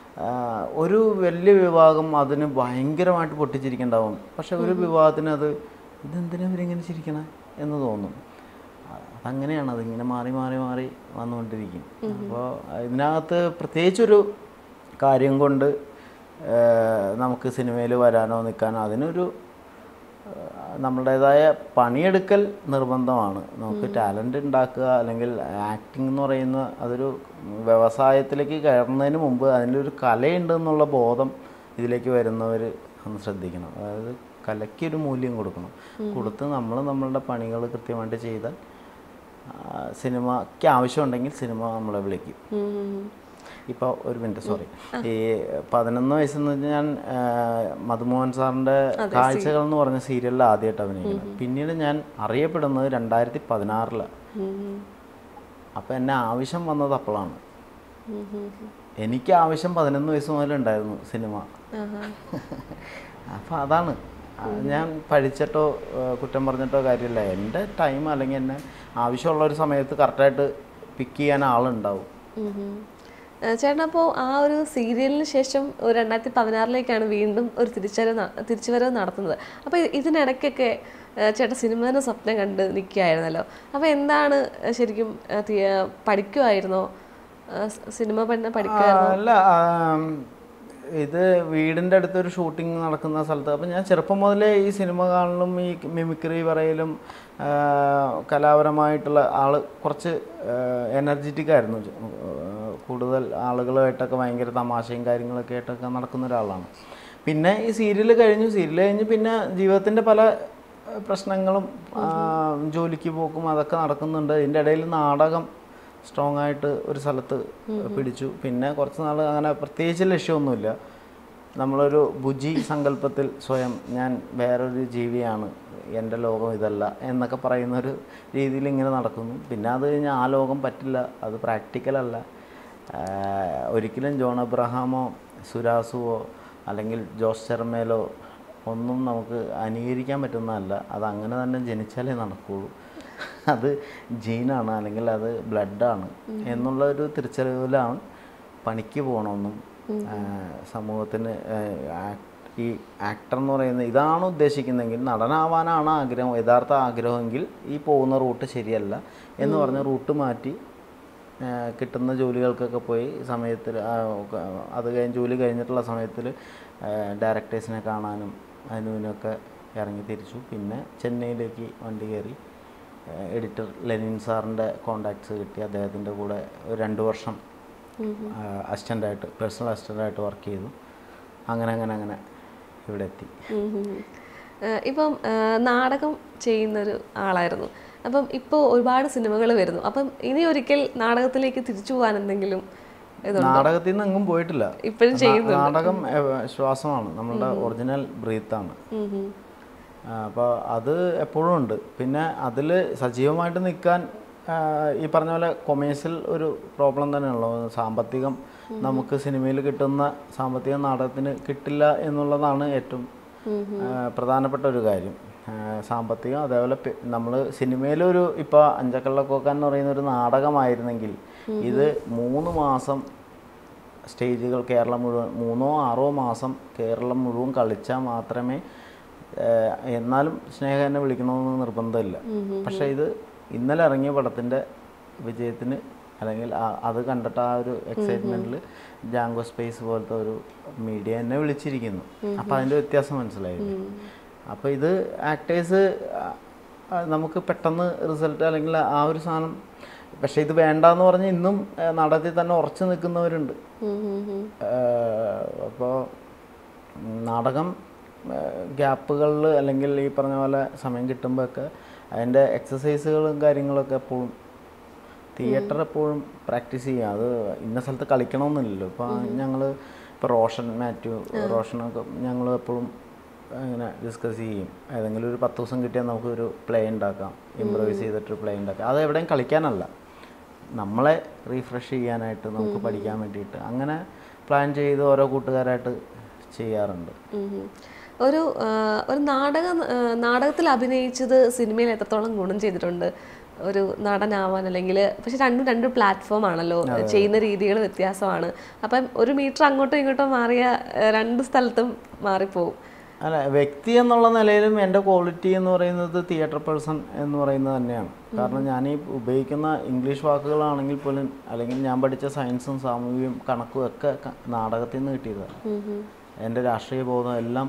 ഒരു വലിയ വിഭാഗം അതിന് ഭയങ്കരമായിട്ട് പൊട്ടിച്ചിരിക്കുന്നുണ്ടാവും. പക്ഷെ ഒരു വിഭാഗത്തിന് അത് ഇതെന്തിനാ ഇവരിങ്ങനെ ചിരിക്കണേ എന്ന് തോന്നും. അതങ്ങനെയാണ്, അതിങ്ങനെ മാറി മാറി മാറി വന്നുകൊണ്ടിരിക്കും. അപ്പോൾ ഇതിനകത്ത് പ്രത്യേകിച്ചൊരു കാര്യം കൊണ്ട് നമുക്ക് സിനിമയിൽ വരാനോ നിൽക്കാനോ അതിനൊരു നമ്മളുടേതായ പണിയെടുക്കൽ നിർബന്ധമാണ്. നമുക്ക് ടാലൻ്റ് ഉണ്ടാക്കുക, അല്ലെങ്കിൽ ആക്ടിംഗ് എന്ന് പറയുന്ന അതൊരു വ്യവസായത്തിലേക്ക് കയറുന്നതിന് മുമ്പ് അതിൻ്റെ ഒരു കലയുണ്ട് എന്നുള്ള ബോധം ഇതിലേക്ക് വരുന്നവർ ഒന്ന് ശ്രദ്ധിക്കണം. അതായത് കലയ്ക്കൊരു മൂല്യം കൊടുക്കണം. കൊടുത്ത് നമ്മളുടെ പണികൾ കൃത്യമായിട്ട് ചെയ്താൽ സിനിമയ്ക്ക് ആവശ്യമുണ്ടെങ്കിൽ സിനിമ നമ്മളെ വിളിക്കും. ഇപ്പോൾ ഒരു മിനിറ്റ്, സോറി. ഈ 11 വയസ്സെന്ന് വെച്ചാൽ ഞാൻ മധുമോഹൻ സാറിൻ്റെ കാഴ്ചകൾ എന്ന് പറഞ്ഞ സീരിയലിൽ ആദ്യമായിട്ട് അഭിനയിക്കുന്നത്. പിന്നീട് ഞാൻ അറിയപ്പെടുന്നത് 2016. അപ്പം എന്നെ ആവശ്യം വന്നത് അപ്പോഴാണ്. എനിക്ക് ആവശ്യം 11 വയസ്സ് മുതലുണ്ടായിരുന്നു സിനിമ. അപ്പം അതാണ്, ഞാൻ പഠിച്ചിട്ടോ കുറ്റം പറഞ്ഞിട്ടോ കാര്യമില്ല. എൻ്റെ ടൈം അല്ലെങ്കിൽ എന്നെ ആവശ്യമുള്ള ഒരു സമയത്ത് കറക്റ്റായിട്ട് പിക്ക് ചെയ്യാൻ ആളുണ്ടാവും. ചേട്ടൻ അപ്പോൾ ആ ഒരു സീരിയലിന് ശേഷം 2016 വീണ്ടും ഒരു തിരിച്ചുവരവ് നടത്തുന്നത്. അപ്പോൾ ഇതിനിടയ്ക്കൊക്കെ ചേട്ടൻ സിനിമേനെ സ്വപ്നം കണ്ട് നിൽക്കുകയായിരുന്നല്ലോ. അപ്പോൾ എന്താണ് ശരിക്കും പഠിക്കുമായിരുന്നോ? സിനിമ പഠിക്കുമായിരുന്നോ? അല്ല, ഇത് വീടിൻ്റെ അടുത്തൊരു ഷൂട്ടിംഗ് നടക്കുന്ന സ്ഥലത്ത്. അപ്പം ഞാൻ ചെറുപ്പം മുതലേ ഈ സിനിമ കാണലും ഈ മിമിക്രി പറയലും കലാപരമായിട്ടുള്ള കുറച്ച് എനർജറ്റിക് ആയിരുന്നു. കൂടുതൽ ആളുകളുമായിട്ടൊക്കെ ഭയങ്കര തമാശയും കാര്യങ്ങളൊക്കെ ആയിട്ടൊക്കെ നടക്കുന്ന ഒരാളാണ്. പിന്നെ ഈ സീരിയൽ കഴിഞ്ഞ് പിന്നെ ജീവിതത്തിൻ്റെ പല പ്രശ്നങ്ങളും ജോലിക്ക് പോക്കും അതൊക്കെ നടക്കുന്നുണ്ട്. ഇതിൻ്റെ ഇടയിൽ നാടകം സ്ട്രോങ് ആയിട്ട് ഒരു സ്ഥലത്ത് പിടിച്ചു. പിന്നെ കുറച്ച് നാൾ അങ്ങനെ പ്രത്യേകിച്ച് ലക്ഷ്യമൊന്നുമില്ല. നമ്മളൊരു ബുജി സങ്കല്പത്തിൽ സ്വയം ഞാൻ വേറൊരു ജീവിയാണ്, എൻ്റെ ലോകം ഇതല്ല എന്നൊക്കെ പറയുന്നൊരു രീതിയിൽ ഇങ്ങനെ നടക്കുന്നു. പിന്നെ അത് കഴിഞ്ഞാൽ ആ ലോകം പറ്റില്ല, അത് പ്രാക്ടിക്കലല്ല. ഒരിക്കലും ജോൺ അബ്രഹാമോ സുരാസുവോ അല്ലെങ്കിൽ ജോസ് ശർമ്മയിലോ ഒന്നും നമുക്ക് അനുകരിക്കാൻ പറ്റുന്നതല്ല. അത് അങ്ങനെ തന്നെ ജനിച്ചാലേ നടക്കുകയുള്ളൂ. അത് ജീനാണ്, അല്ലെങ്കിൽ അത് ബ്ലഡാണ് എന്നുള്ളൊരു തിരിച്ചറിവിലാണ് പണിക്ക് പോകണമെന്നും സമൂഹത്തിന് ഈ ആക്ടർ എന്ന് പറയുന്നത് ഇതാണ് ഉദ്ദേശിക്കുന്നതെങ്കിൽ, നടനാവാനാണ് ആഗ്രഹം, യഥാർത്ഥ ആഗ്രഹമെങ്കിൽ ഈ പോകുന്ന റൂട്ട് ശരിയല്ല എന്ന് പറഞ്ഞ് റൂട്ട് മാറ്റി കിട്ടുന്ന ജോലികൾക്കൊക്കെ പോയി സമയത്തിൽ അത് ജോലി കഴിഞ്ഞിട്ടുള്ള സമയത്തിൽ ഡയറക്ടേഴ്സിനെ കാണാനും അതിനൊക്കെ ഇറങ്ങി തിരിച്ചു. പിന്നെ ചെന്നൈയിലേക്ക് വണ്ടി കയറി എഡിറ്റർ ലെനിൻ സാറിൻ്റെ കോണ്ടാക്ട്സ് കിട്ടി. അദ്ദേഹത്തിൻ്റെ കൂടെ ഒരു 2 വർഷം അസിസ്റ്റൻ്റായിട്ട്, പേഴ്സണൽ അസിസ്റ്റൻ്റായിട്ട് വർക്ക് ചെയ്തു. അങ്ങനെ ഇവിടെ എത്തി. ഇപ്പം നാടകം ചെയ്യുന്നൊരു ആളായിരുന്നു. അപ്പം ഇപ്പോൾ ഒരുപാട് സിനിമകൾ വരുന്നു. അപ്പം ഇനി ഒരിക്കൽ നാടകത്തിലേക്ക് തിരിച്ചു പോകാൻ എന്തെങ്കിലും? നാടകത്തിൽ നിന്ന് എങ്ങും പോയിട്ടില്ല. ഇപ്പോഴും ചെയ്യുന്നു. നാടകം ശ്വാസമാണ്, നമ്മളുടെ ഒറിജിനൽ ബ്രീത്താണ്. അപ്പോൾ അത് എപ്പോഴും ഉണ്ട്. പിന്നെ അതിൽ സജീവമായിട്ട് നിൽക്കാൻ ഈ പറഞ്ഞ പോലെ കൊമേഴ്സ്യൽ ഒരു പ്രോബ്ലം തന്നെയുള്ളത്. സാമ്പത്തികം നമുക്ക് സിനിമയിൽ കിട്ടുന്ന സാമ്പത്തികം നാടകത്തിന് കിട്ടില്ല എന്നുള്ളതാണ് ഏറ്റവും പ്രധാനപ്പെട്ട ഒരു കാര്യം. സാമ്പത്തികം. അതേപോലെ നമ്മൾ സിനിമയിലൊരു ഇപ്പോൾ അഞ്ചക്കള്ളക്കോക്കാൻ എന്ന് പറയുന്ന ഒരു നാടകമായിരുന്നെങ്കിൽ ഇത് 3 മാസം സ്റ്റേജുകൾ കേരളം മുഴുവൻ 3-6 മാസം കേരളം മുഴുവൻ കളിച്ചാൽ മാത്രമേ, എന്നാലും സ്നേഹ എന്നെ വിളിക്കണമെന്ന് നിർബന്ധമില്ല. പക്ഷേ ഇത് ഇന്നലെ ഇറങ്ങിയ പടത്തിൻ്റെ വിജയത്തിന് അല്ലെങ്കിൽ അത് കണ്ടിട്ട് ആ ഒരു എക്സൈറ്റ്മെൻറ്റിൽ ജാങ്കോ സ്പേസ് പോലത്തെ ഒരു മീഡിയ എന്നെ വിളിച്ചിരിക്കുന്നു. അപ്പോൾ അതിൻ്റെ വ്യത്യാസം മനസ്സിലായില്ല. അപ്പോൾ ഇത് ആക്ടേഴ്സ് നമുക്ക് പെട്ടെന്ന് റിസൾട്ട് അല്ലെങ്കിൽ ആ ഒരു സാധനം, പക്ഷേ ഇത് വേണ്ടാന്ന് പറഞ്ഞ് ഇന്നും നാടകത്തിൽ തന്നെ ഉറച്ചു നിൽക്കുന്നവരുണ്ട്. അപ്പോൾ നാടകം ഗ്യാപ്പുകളിൽ അല്ലെങ്കിൽ ഈ പറഞ്ഞ പോലെ സമയം കിട്ടുമ്പോഴൊക്കെ അതിൻ്റെ എക്സസൈസുകളും കാര്യങ്ങളൊക്കെ എപ്പോഴും തിയേറ്റർ എപ്പോഴും പ്രാക്ടീസ് ചെയ്യുക. അത് ഇന്ന സ്ഥലത്ത് കളിക്കണമെന്നില്ലല്ലോ. ഇപ്പോൾ ഇപ്പോൾ റോഷനൊക്കെ ഞങ്ങൾ എപ്പോഴും ഇങ്ങനെ ഡിസ്കസ് ചെയ്യും. ഏതെങ്കിലും ഒരു 10 ദിവസം കിട്ടിയാൽ നമുക്കൊരു പ്ലേ ഉണ്ടാക്കാം, ഇംപ്രവൈസ് ചെയ്തിട്ടൊരു പ്ലേ ഉണ്ടാക്കാം. അത് എവിടെയും കളിക്കാനല്ല, നമ്മളെ റീഫ്രഷ് ചെയ്യാനായിട്ട്, നമുക്ക് പഠിക്കാൻ വേണ്ടിയിട്ട് അങ്ങനെ പ്ലാൻ ചെയ്ത് ഓരോ കൂട്ടുകാരായിട്ട് ചെയ്യാറുണ്ട്. ഒരു നാടകത്തിൽ അഭിനയിച്ചത് സിനിമയിൽ എത്രത്തോളം ഗുണം ചെയ്തിട്ടുണ്ട്? ഒരു നടനാവാൻ അല്ലെങ്കിൽ പക്ഷെ രണ്ടും രണ്ട് പ്ലാറ്റ്ഫോം ആണല്ലോ, ചെയ്യുന്ന രീതികൾ വ്യത്യാസമാണ്. അപ്പം 1 മീറ്റർ അങ്ങോട്ടോ ഇങ്ങോട്ടോ മാറിയ രണ്ട് സ്ഥലത്തും മാറിപ്പോവും. അല്ല, വ്യക്തി എന്നുള്ള നിലയിലും എൻ്റെ ക്വാളിറ്റി എന്ന് പറയുന്നത് തിയേറ്റർ പേഴ്സൺ എന്ന് പറയുന്നത് തന്നെയാണ്. കാരണം ഞാൻ ഈ ഉപയോഗിക്കുന്ന ഇംഗ്ലീഷ് വാക്കുകളാണെങ്കിൽ പോലും, അല്ലെങ്കിൽ ഞാൻ പഠിച്ച സയൻസും സാമൂഹികവും കണക്കും ഒക്കെ നാടകത്തിൽ നിന്ന് കിട്ടിയതാണ്. എൻ്റെ രാഷ്ട്രീയ ബോധം എല്ലാം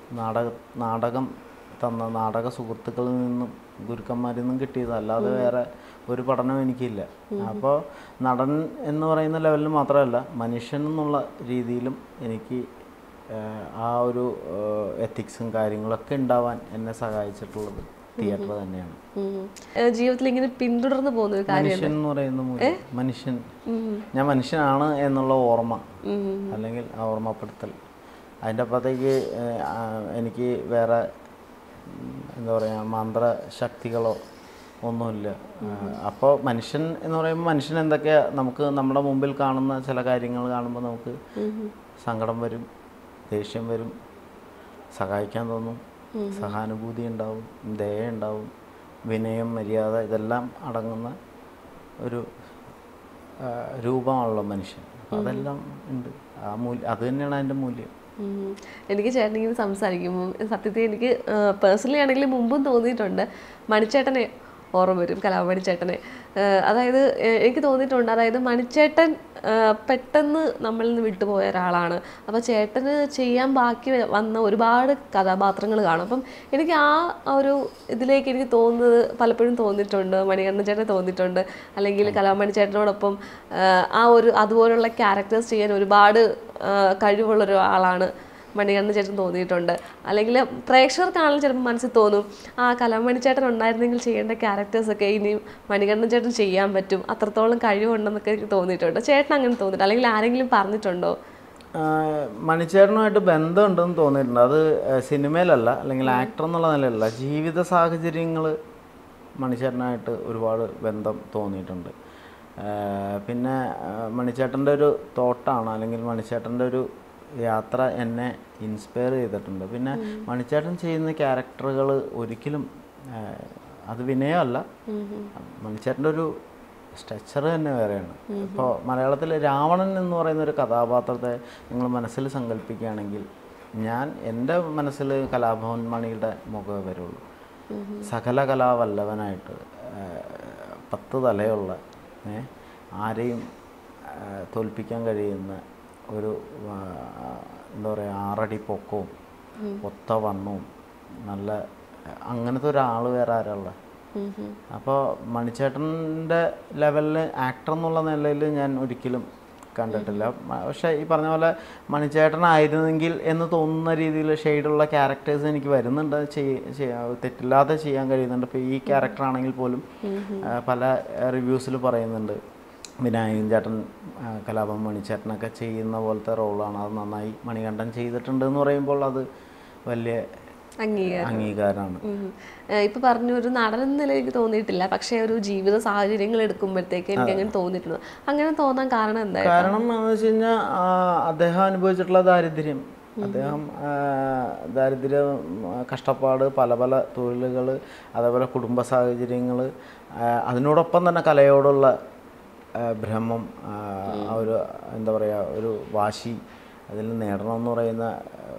നാടകം തന്ന നാടക സുഹൃത്തുക്കളിൽ നിന്നും ഗുരുക്കന്മാരിൽ നിന്നും കിട്ടിയതാണ്. അല്ലാതെ വേറെ ഒരു പഠനം എനിക്കില്ല. അപ്പോൾ നടൻ എന്ന് പറയുന്ന ലെവലിൽ മാത്രമല്ല, മനുഷ്യൻ എന്നുള്ള രീതിയിലും എനിക്ക് ആ ഒരു എത്തിക്സും കാര്യങ്ങളൊക്കെ ഉണ്ടാവാൻ എന്നെ സഹായിച്ചിട്ടുള്ളത് തിയേറ്റർ തന്നെയാണ്. ജീവിതത്തിൽ ഇങ്ങനെ പിന്തുടർന്ന് പോകുന്ന ഒരു കാര്യം മനുഷ്യൻ എന്ന് പറയുന്ന മൂല്യം, മനുഷ്യൻ, ഞാൻ മനുഷ്യനാണ് എന്നുള്ള ഓർമ്മ അല്ലെങ്കിൽ ആ ഓർമ്മപ്പെടുത്തൽ, അതിൻ്റെ അപ്പുറത്തേക്ക് എനിക്ക് വേറെ എന്താ പറയുക മന്ത്രശക്തികളോ ഒന്നുമില്ല. അപ്പോൾ മനുഷ്യൻ എന്ന് പറയുമ്പോൾ മനുഷ്യൻ എന്തൊക്കെയാണ്, നമുക്ക് നമ്മുടെ മുമ്പിൽ കാണുന്ന ചില കാര്യങ്ങൾ കാണുമ്പോൾ നമുക്ക് സങ്കടം വരും, ദേഷ്യം വരും, സഹായിക്കാൻ തോന്നും, സഹാനുഭൂതി ഉണ്ടാവും, ദയ ഉണ്ടാവും, വിനയം, മര്യാദ, ഇതെല്ലാം അടങ്ങുന്ന ഒരു രൂപമാണല്ലോ മനുഷ്യൻ. അതെല്ലാം ഉണ്ട്. ആ മൂല്യം അത് തന്നെയാണ് അതിൻ്റെ മൂല്യം. എനിക്ക് ചേട്ടനിങ്ങനെ സംസാരിക്കുമ്പോൾ സത്യത്തിൽ എനിക്ക് പേഴ്സണലി ആണെങ്കിലും മുമ്പും തോന്നിയിട്ടുണ്ട്, മണിച്ചേട്ടനെ ഓർമ്മ വരും, കലാമണി ചേട്ടനെ. അതായത് എനിക്ക് തോന്നിയിട്ടുണ്ട്, അതായത് മണിച്ചേട്ടൻ പെട്ടെന്ന് നമ്മളിൽ നിന്ന് വിട്ടുപോയ ഒരാളാണ്. അപ്പോൾ ചേട്ടന് ചെയ്യാൻ ബാക്കി വന്ന ഒരുപാട് കഥാപാത്രങ്ങൾ കാണും. അപ്പം എനിക്ക് ആ ഒരു ഇതിലേക്ക് എനിക്ക് തോന്നുന്നത് പലപ്പോഴും തോന്നിയിട്ടുണ്ട്, മണികണ്ഠൻ ചേട്ടനെ തോന്നിയിട്ടുണ്ട്, അല്ലെങ്കിൽ കലാമണി ചേട്ടനോടൊപ്പം ആ ഒരു അതുപോലുള്ള ക്യാരക്ടേഴ്സ് ചെയ്യാൻ ഒരുപാട് കഴിവുള്ള ഒരാളാണ് മണികണ്ഠൻ ചേട്ടൻ തോന്നിയിട്ടുണ്ട്. അല്ലെങ്കിൽ പ്രേക്ഷകർക്കാണെങ്കിലും ചിലപ്പോൾ മനസ്സിൽ തോന്നും, ആ കലാമണി ചേട്ടൻ ഉണ്ടായിരുന്നെങ്കിൽ ചെയ്യേണ്ട ക്യാരക്ടേഴ്സൊക്കെ ഇനിയും മണികണ്ഠൻ ചേട്ടൻ ചെയ്യാൻ പറ്റും, അത്രത്തോളം കഴിവുണ്ടെന്നൊക്കെ എനിക്ക് തോന്നിയിട്ടുണ്ട്. ചേട്ടൻ അങ്ങനെ തോന്നിയിട്ടുണ്ട്, അല്ലെങ്കിൽ ആരെങ്കിലും പറഞ്ഞിട്ടുണ്ടോ? മണിച്ചേട്ടനുമായിട്ട് ബന്ധമുണ്ടെന്ന് തോന്നിയിട്ടുണ്ട്. അത് സിനിമയിലല്ല, അല്ലെങ്കിൽ ആക്ടർ എന്നുള്ള നിലയിലല്ല, ജീവിത സാഹചര്യങ്ങൾ മണിച്ചേട്ടനായിട്ട് ഒരുപാട് ബന്ധം തോന്നിയിട്ടുണ്ട്. പിന്നെ മണിച്ചേട്ടൻ്റെ ഒരു തോട്ടാണ്, അല്ലെങ്കിൽ മണിച്ചേട്ടൻ്റെ ഒരു യാത്ര എന്നെ ഇൻസ്പയർ ചെയ്തിട്ടുണ്ട്. പിന്നെ മണിച്ചേട്ടൻ ചെയ്യുന്ന ക്യാരക്ടറുകൾ ഒരിക്കലും അത് വിനയമല്ല, മണിച്ചേട്ടൻ്റെ ഒരു സ്ട്രക്ചർ തന്നെ വേറെയാണ്. ഇപ്പോൾ മലയാളത്തിൽ രാവണൻ എന്ന് പറയുന്ന ഒരു കഥാപാത്രത്തെ നിങ്ങൾ മനസ്സിൽ സങ്കല്പിക്കുകയാണെങ്കിൽ, ഞാൻ എൻ്റെ മനസ്സിൽ കലാഭവൻ മണിയുടെ മുഖമേ വരുള്ളൂ. സകല കലാവല്ലവനായിട്ട് 10 തലയുള്ള, ആരെയും തോൽപ്പിക്കാൻ കഴിയുന്ന ഒരു എന്താ പറയുക 6 അടി പൊക്കവും ഒത്ത വണ്ണവും നല്ല അങ്ങനത്തെ ഒരാൾ വേറെ ആരാളുള്ള. അപ്പോൾ മണിച്ചേട്ടൻ്റെ ലെവലിൽ ആക്ടർ എന്നുള്ള നിലയിൽ ഞാൻ ഒരിക്കലും കണ്ടിട്ടില്ല. പക്ഷേ ഈ പറഞ്ഞ പോലെ മണിച്ചേട്ടനായിരുന്നെങ്കിൽ എന്ന് തോന്നുന്ന രീതിയിൽ ഷെയ്ഡുള്ള ക്യാരക്ടേഴ്സ് എനിക്ക് വരുന്നുണ്ട്, തെറ്റില്ലാതെ ചെയ്യാൻ കഴിയുന്നുണ്ട്. ഇപ്പോൾ ഈ ക്യാരക്ടറാണെങ്കിൽ പോലും പല റിവ്യൂസിൽ പറയുന്നുണ്ട്, വിനായകൻ ചേട്ടൻ കലാഭവൻ മണിച്ചേട്ടനൊക്കെ ചെയ്യുന്ന പോലത്തെ റോളാണ്, അത് നന്നായി മണികണ്ഠൻ ചെയ്തിട്ടുണ്ട് എന്ന് പറയുമ്പോൾ അത് വലിയ അംഗീകാരമാണ്. ഇപ്പൊ പറഞ്ഞു ഒരു നടൻ നില എനിക്ക് തോന്നിയിട്ടില്ല, പക്ഷേ ഒരു ജീവിത സാഹചര്യങ്ങൾ എടുക്കുമ്പോഴത്തേക്ക് എനിക്ക് അങ്ങനെ തോന്നിയിട്ടുണ്ട്. അങ്ങനെ തോന്നാൻ കാരണം എന്താ? കാരണം എന്ന് വെച്ച് കഴിഞ്ഞാൽ അദ്ദേഹം അനുഭവിച്ചിട്ടുള്ള ദാരിദ്ര്യം, ദാരിദ്ര്യം, കഷ്ടപ്പാട്, പല പല തൊഴിലുകൾ, അതേപോലെ കുടുംബ സാഹചര്യങ്ങൾ, അതിനോടൊപ്പം തന്നെ കലയോടുള്ള ഭ്രമം, ഒരു എന്താ പറയുക ഒരു വാശി, അതിൽ നേടണമെന്ന് പറയുന്ന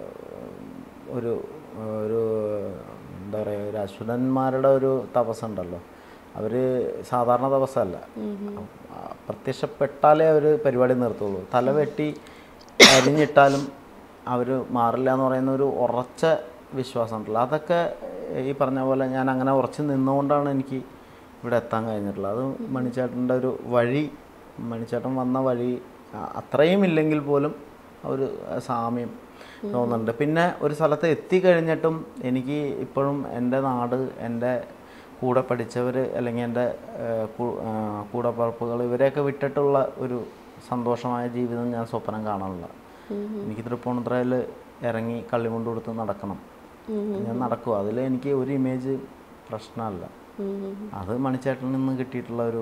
ഒരു ഒരു എന്താ പറയുക ഒരു അസുരന്മാരുടെ ഒരു തപസ്സുണ്ടല്ലോ, അവർ സാധാരണ തപസ്സല്ല, പ്രത്യക്ഷപ്പെട്ടാലേ അവർ പരിപാടി നിർത്തുള്ളൂ. തല വെട്ടി അരിഞ്ഞിട്ടാലും അവർ മാറില്ല എന്ന് പറയുന്ന ഒരു ഉറച്ച വിശ്വാസം ഉണ്ടല്ലോ. അതൊക്കെ ഈ പറഞ്ഞ പോലെ ഞാൻ അങ്ങനെ ഉറച്ച് നിന്നുകൊണ്ടാണ് എനിക്ക് ഇവിടെ എത്താൻ കഴിഞ്ഞിട്ടുള്ളത്. അത് മണിച്ചേട്ടൻ്റെ ഒരു വഴി, മണിച്ചേട്ടൻ വന്ന വഴി അത്രയും ഇല്ലെങ്കിൽ പോലും ഒരു സാമ്യം തോന്നുന്നുണ്ട്. പിന്നെ ഒരു സ്ഥലത്ത് എത്തിക്കഴിഞ്ഞിട്ടും എനിക്ക് ഇപ്പോഴും എൻ്റെ നാട്, എൻ്റെ കൂടെ പഠിച്ചവർ, അല്ലെങ്കിൽ എൻ്റെ കൂടപ്പറപ്പുകൾ, ഇവരെയൊക്കെ വിട്ടിട്ടുള്ള ഒരു സന്തോഷമായ ജീവിതം ഞാൻ സ്വപ്നം കാണാനുള്ള. എനിക്ക് തൃപ്പൂണിത്തുറയിൽ ഇറങ്ങി കള്ളിമുണ്ട് കൊടുത്ത് നടക്കണം, ഞാൻ നടക്കുക, അതിൽ എനിക്ക് ഒരു ഇമേജ് പ്രശ്നമല്ല. അത് മണിച്ചേട്ടനിൽ നിന്ന് കിട്ടിയിട്ടുള്ള ഒരു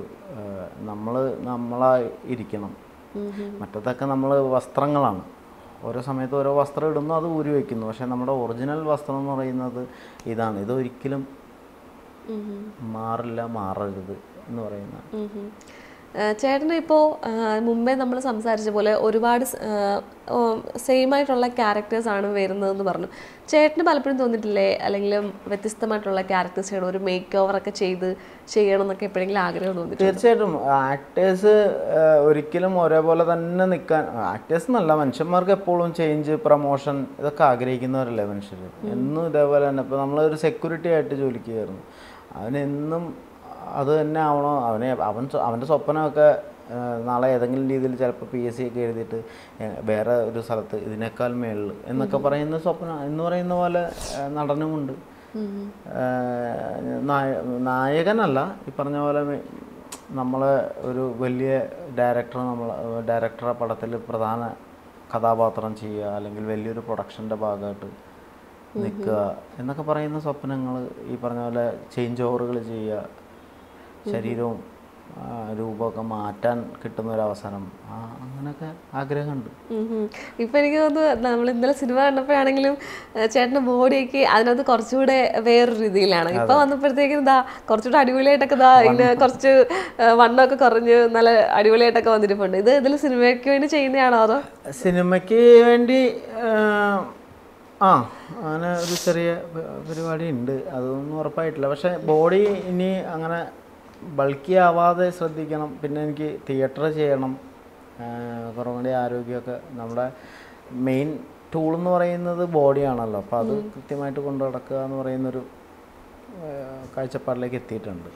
നമ്മളായി ഇരിക്കണം. മറ്റതൊക്കെ നമ്മൾ വസ്ത്രങ്ങളാണ്, ഓരോ സമയത്ത് ഓരോ വസ്ത്രം ഇടുന്നു, അത് ഊരി വയ്ക്കുന്നു. പക്ഷേ നമ്മുടെ ഒറിജിനൽ വസ്ത്രം എന്ന് പറയുന്നത് ഇതാണ്. ഇതൊരിക്കലും മാറില്ല, മാറരുത് എന്ന് പറയുന്ന. ചേട്ടന് ഇപ്പോൾ മുമ്പേ നമ്മൾ സംസാരിച്ച പോലെ ഒരുപാട് സെയിം ആയിട്ടുള്ള ക്യാരക്ടേഴ്സാണ് വരുന്നതെന്ന് പറഞ്ഞു. ചേട്ടന് പലപ്പോഴും തോന്നിയിട്ടില്ലേ, അല്ലെങ്കിൽ വ്യത്യസ്തമായിട്ടുള്ള ക്യാരക്ടേഴ്സ് ചെയ്യണം, ഒരു മേക്ക് ഓവർ ഒക്കെ ചെയ്യണം എന്നൊക്കെ എപ്പോഴെങ്കിലും ആഗ്രഹം തോന്നിയിട്ടുണ്ട്? തീർച്ചയായിട്ടും. ആക്ടേഴ്സ് ഒരിക്കലും ഒരേപോലെ തന്നെ നിൽക്കാൻ, ആക്ടേഴ്സ് എന്നല്ല, മനുഷ്യന്മാർക്ക് എപ്പോഴും ചേഞ്ച്, പ്രൊമോഷൻ ഇതൊക്കെ ആഗ്രഹിക്കുന്നവരല്ലേ മനുഷ്യർ. എന്നും ഇതേപോലെ തന്നെ. ഇപ്പോൾ നമ്മളൊരു സെക്യൂരിറ്റി ആയിട്ട് ജോലിക്ക് കയറുന്നു, അവനെന്നും അത് തന്നെ ആവണോ? അവൻ്റെ സ്വപ്നമൊക്കെ നാളെ ഏതെങ്കിലും രീതിയിൽ ചിലപ്പോൾ PSC ഒക്കെ എഴുതിയിട്ട് വേറെ ഒരു സ്ഥലത്ത് ഇതിനേക്കാൾ മേളിൽ എന്നൊക്കെ പറയുന്ന സ്വപ്നം എന്ന് പറയുന്ന പോലെ നടനുമുണ്ട്. നായകനല്ല, ഈ പറഞ്ഞ പോലെ നമ്മളെ ഒരു വലിയ ഡയറക്ടറെ പടത്തിൽ പ്രധാന കഥാപാത്രം ചെയ്യുക, അല്ലെങ്കിൽ വലിയൊരു പ്രൊഡക്ഷൻ്റെ ഭാഗമായിട്ട് നിൽക്കുക എന്നൊക്കെ പറയുന്ന സ്വപ്നങ്ങൾ, ഈ പറഞ്ഞ പോലെ ചേഞ്ച് ഓവറുകൾ ചെയ്യുക, ശരീരവും രൂപമൊക്കെ മാറ്റാൻ കിട്ടുന്ന ഒരു അവസരം, അങ്ങനെയൊക്കെ ആഗ്രഹമുണ്ട്. ഇപ്പം എനിക്ക് തോന്നുന്നു നമ്മൾ ഇന്നലെ സിനിമ കണ്ടപ്പോഴാണെങ്കിലും ചേട്ടൻ്റെ ബോഡിയൊക്കെ അതിനകത്ത് കുറച്ചുകൂടെ വേറൊരു രീതിയിലാണ്. ഇപ്പം വന്നപ്പോഴത്തേക്കും ഇതാ കുറച്ചുകൂടെ അടിപൊളിയായിട്ടൊക്കെ ഇതാ ഇങ്ങനെ കുറച്ച് വണ്ണമൊക്കെ കുറഞ്ഞ് നല്ല അടിപൊളിയായിട്ടൊക്കെ വന്നിരിപ്പുണ്ട്. ഇതിൽ സിനിമയ്ക്ക് വേണ്ടി ചെയ്യുന്നതാണോ അതോ? സിനിമയ്ക്ക് വേണ്ടി അങ്ങനെ ഒരു ചെറിയ പരിപാടി ഉണ്ട്, അതൊന്നും ഉറപ്പായിട്ടില്ല. പക്ഷേ ബോഡി ഇനി അങ്ങനെ ബൾക്കി ആവാതെ ശ്രദ്ധിക്കണം. പിന്നെ എനിക്ക് തിയേറ്റർ ചെയ്യണം, കുറച്ചും കൂടി ആരോഗ്യമൊക്കെ. നമ്മുടെ മെയിൻ ടൂൾ എന്ന് പറയുന്നത് ബോഡിയാണല്ലോ, അപ്പോൾ അത് കൃത്യമായിട്ട് കൊണ്ടു നടക്കുക എന്ന് പറയുന്നൊരു കാഴ്ചപ്പാടിലേക്ക് എത്തിയിട്ടുണ്ട്.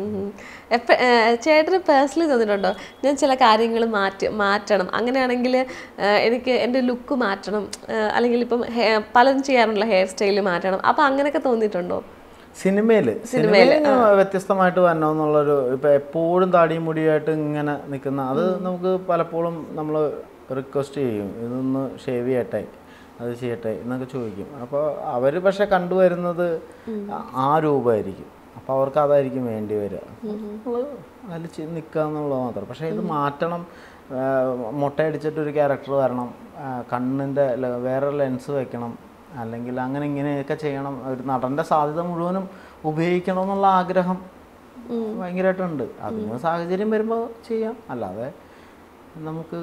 ചേട്ടന് പേഴ്സണലി തോന്നിയിട്ടുണ്ടോ ഞാൻ ചില കാര്യങ്ങൾ മാറ്റണം, അങ്ങനെയാണെങ്കിൽ എനിക്ക് എൻ്റെ ലുക്ക് മാറ്റണം, അല്ലെങ്കിൽ ഇപ്പം പലരും ചെയ്യാറുണ്ടല്ലോ ഹെയർ സ്റ്റൈല് മാറ്റണം, അപ്പം അങ്ങനെയൊക്കെ തോന്നിയിട്ടുണ്ടോ? സിനിമയിൽ വ്യത്യസ്തമായിട്ട് വരണമെന്നുള്ളൊരു, ഇപ്പം എപ്പോഴും താടിയും മുടിയായിട്ട് ഇങ്ങനെ നിൽക്കുന്ന, അത് നമുക്ക് പലപ്പോഴും നമ്മൾ റിക്വസ്റ്റ് ചെയ്യും, ഇതൊന്ന് ഷേവ് ചെയ്യട്ടെ, അത് ചെയ്യട്ടെ എന്നൊക്കെ ചോദിക്കും. അപ്പോൾ അവർ പക്ഷെ കണ്ടുവരുന്നത് ആ രൂപമായിരിക്കും, അപ്പോൾ അവർക്ക് അതായിരിക്കും വേണ്ടി വരിക. നമ്മൾ അതിൽ നിൽക്കുക എന്നുള്ളത് മാത്രം. പക്ഷേ ഇത് മാറ്റണം, മുട്ടയടിച്ചിട്ടൊരു ക്യാരക്ടർ വരണം, കണ്ണിൻ്റെ വേറെ ലെൻസ് വെക്കണം, അല്ലെങ്കിൽ അങ്ങനെ ഇങ്ങനെയൊക്കെ ചെയ്യണം, ഒരു നടൻ്റെ സാധ്യത മുഴുവനും ഉപയോഗിക്കണം എന്നുള്ള ആഗ്രഹം ഭയങ്കരമായിട്ടുണ്ട്. അതിന് സാഹചര്യം വരുമ്പോൾ ചെയ്യാം, അല്ലാതെ നമുക്ക്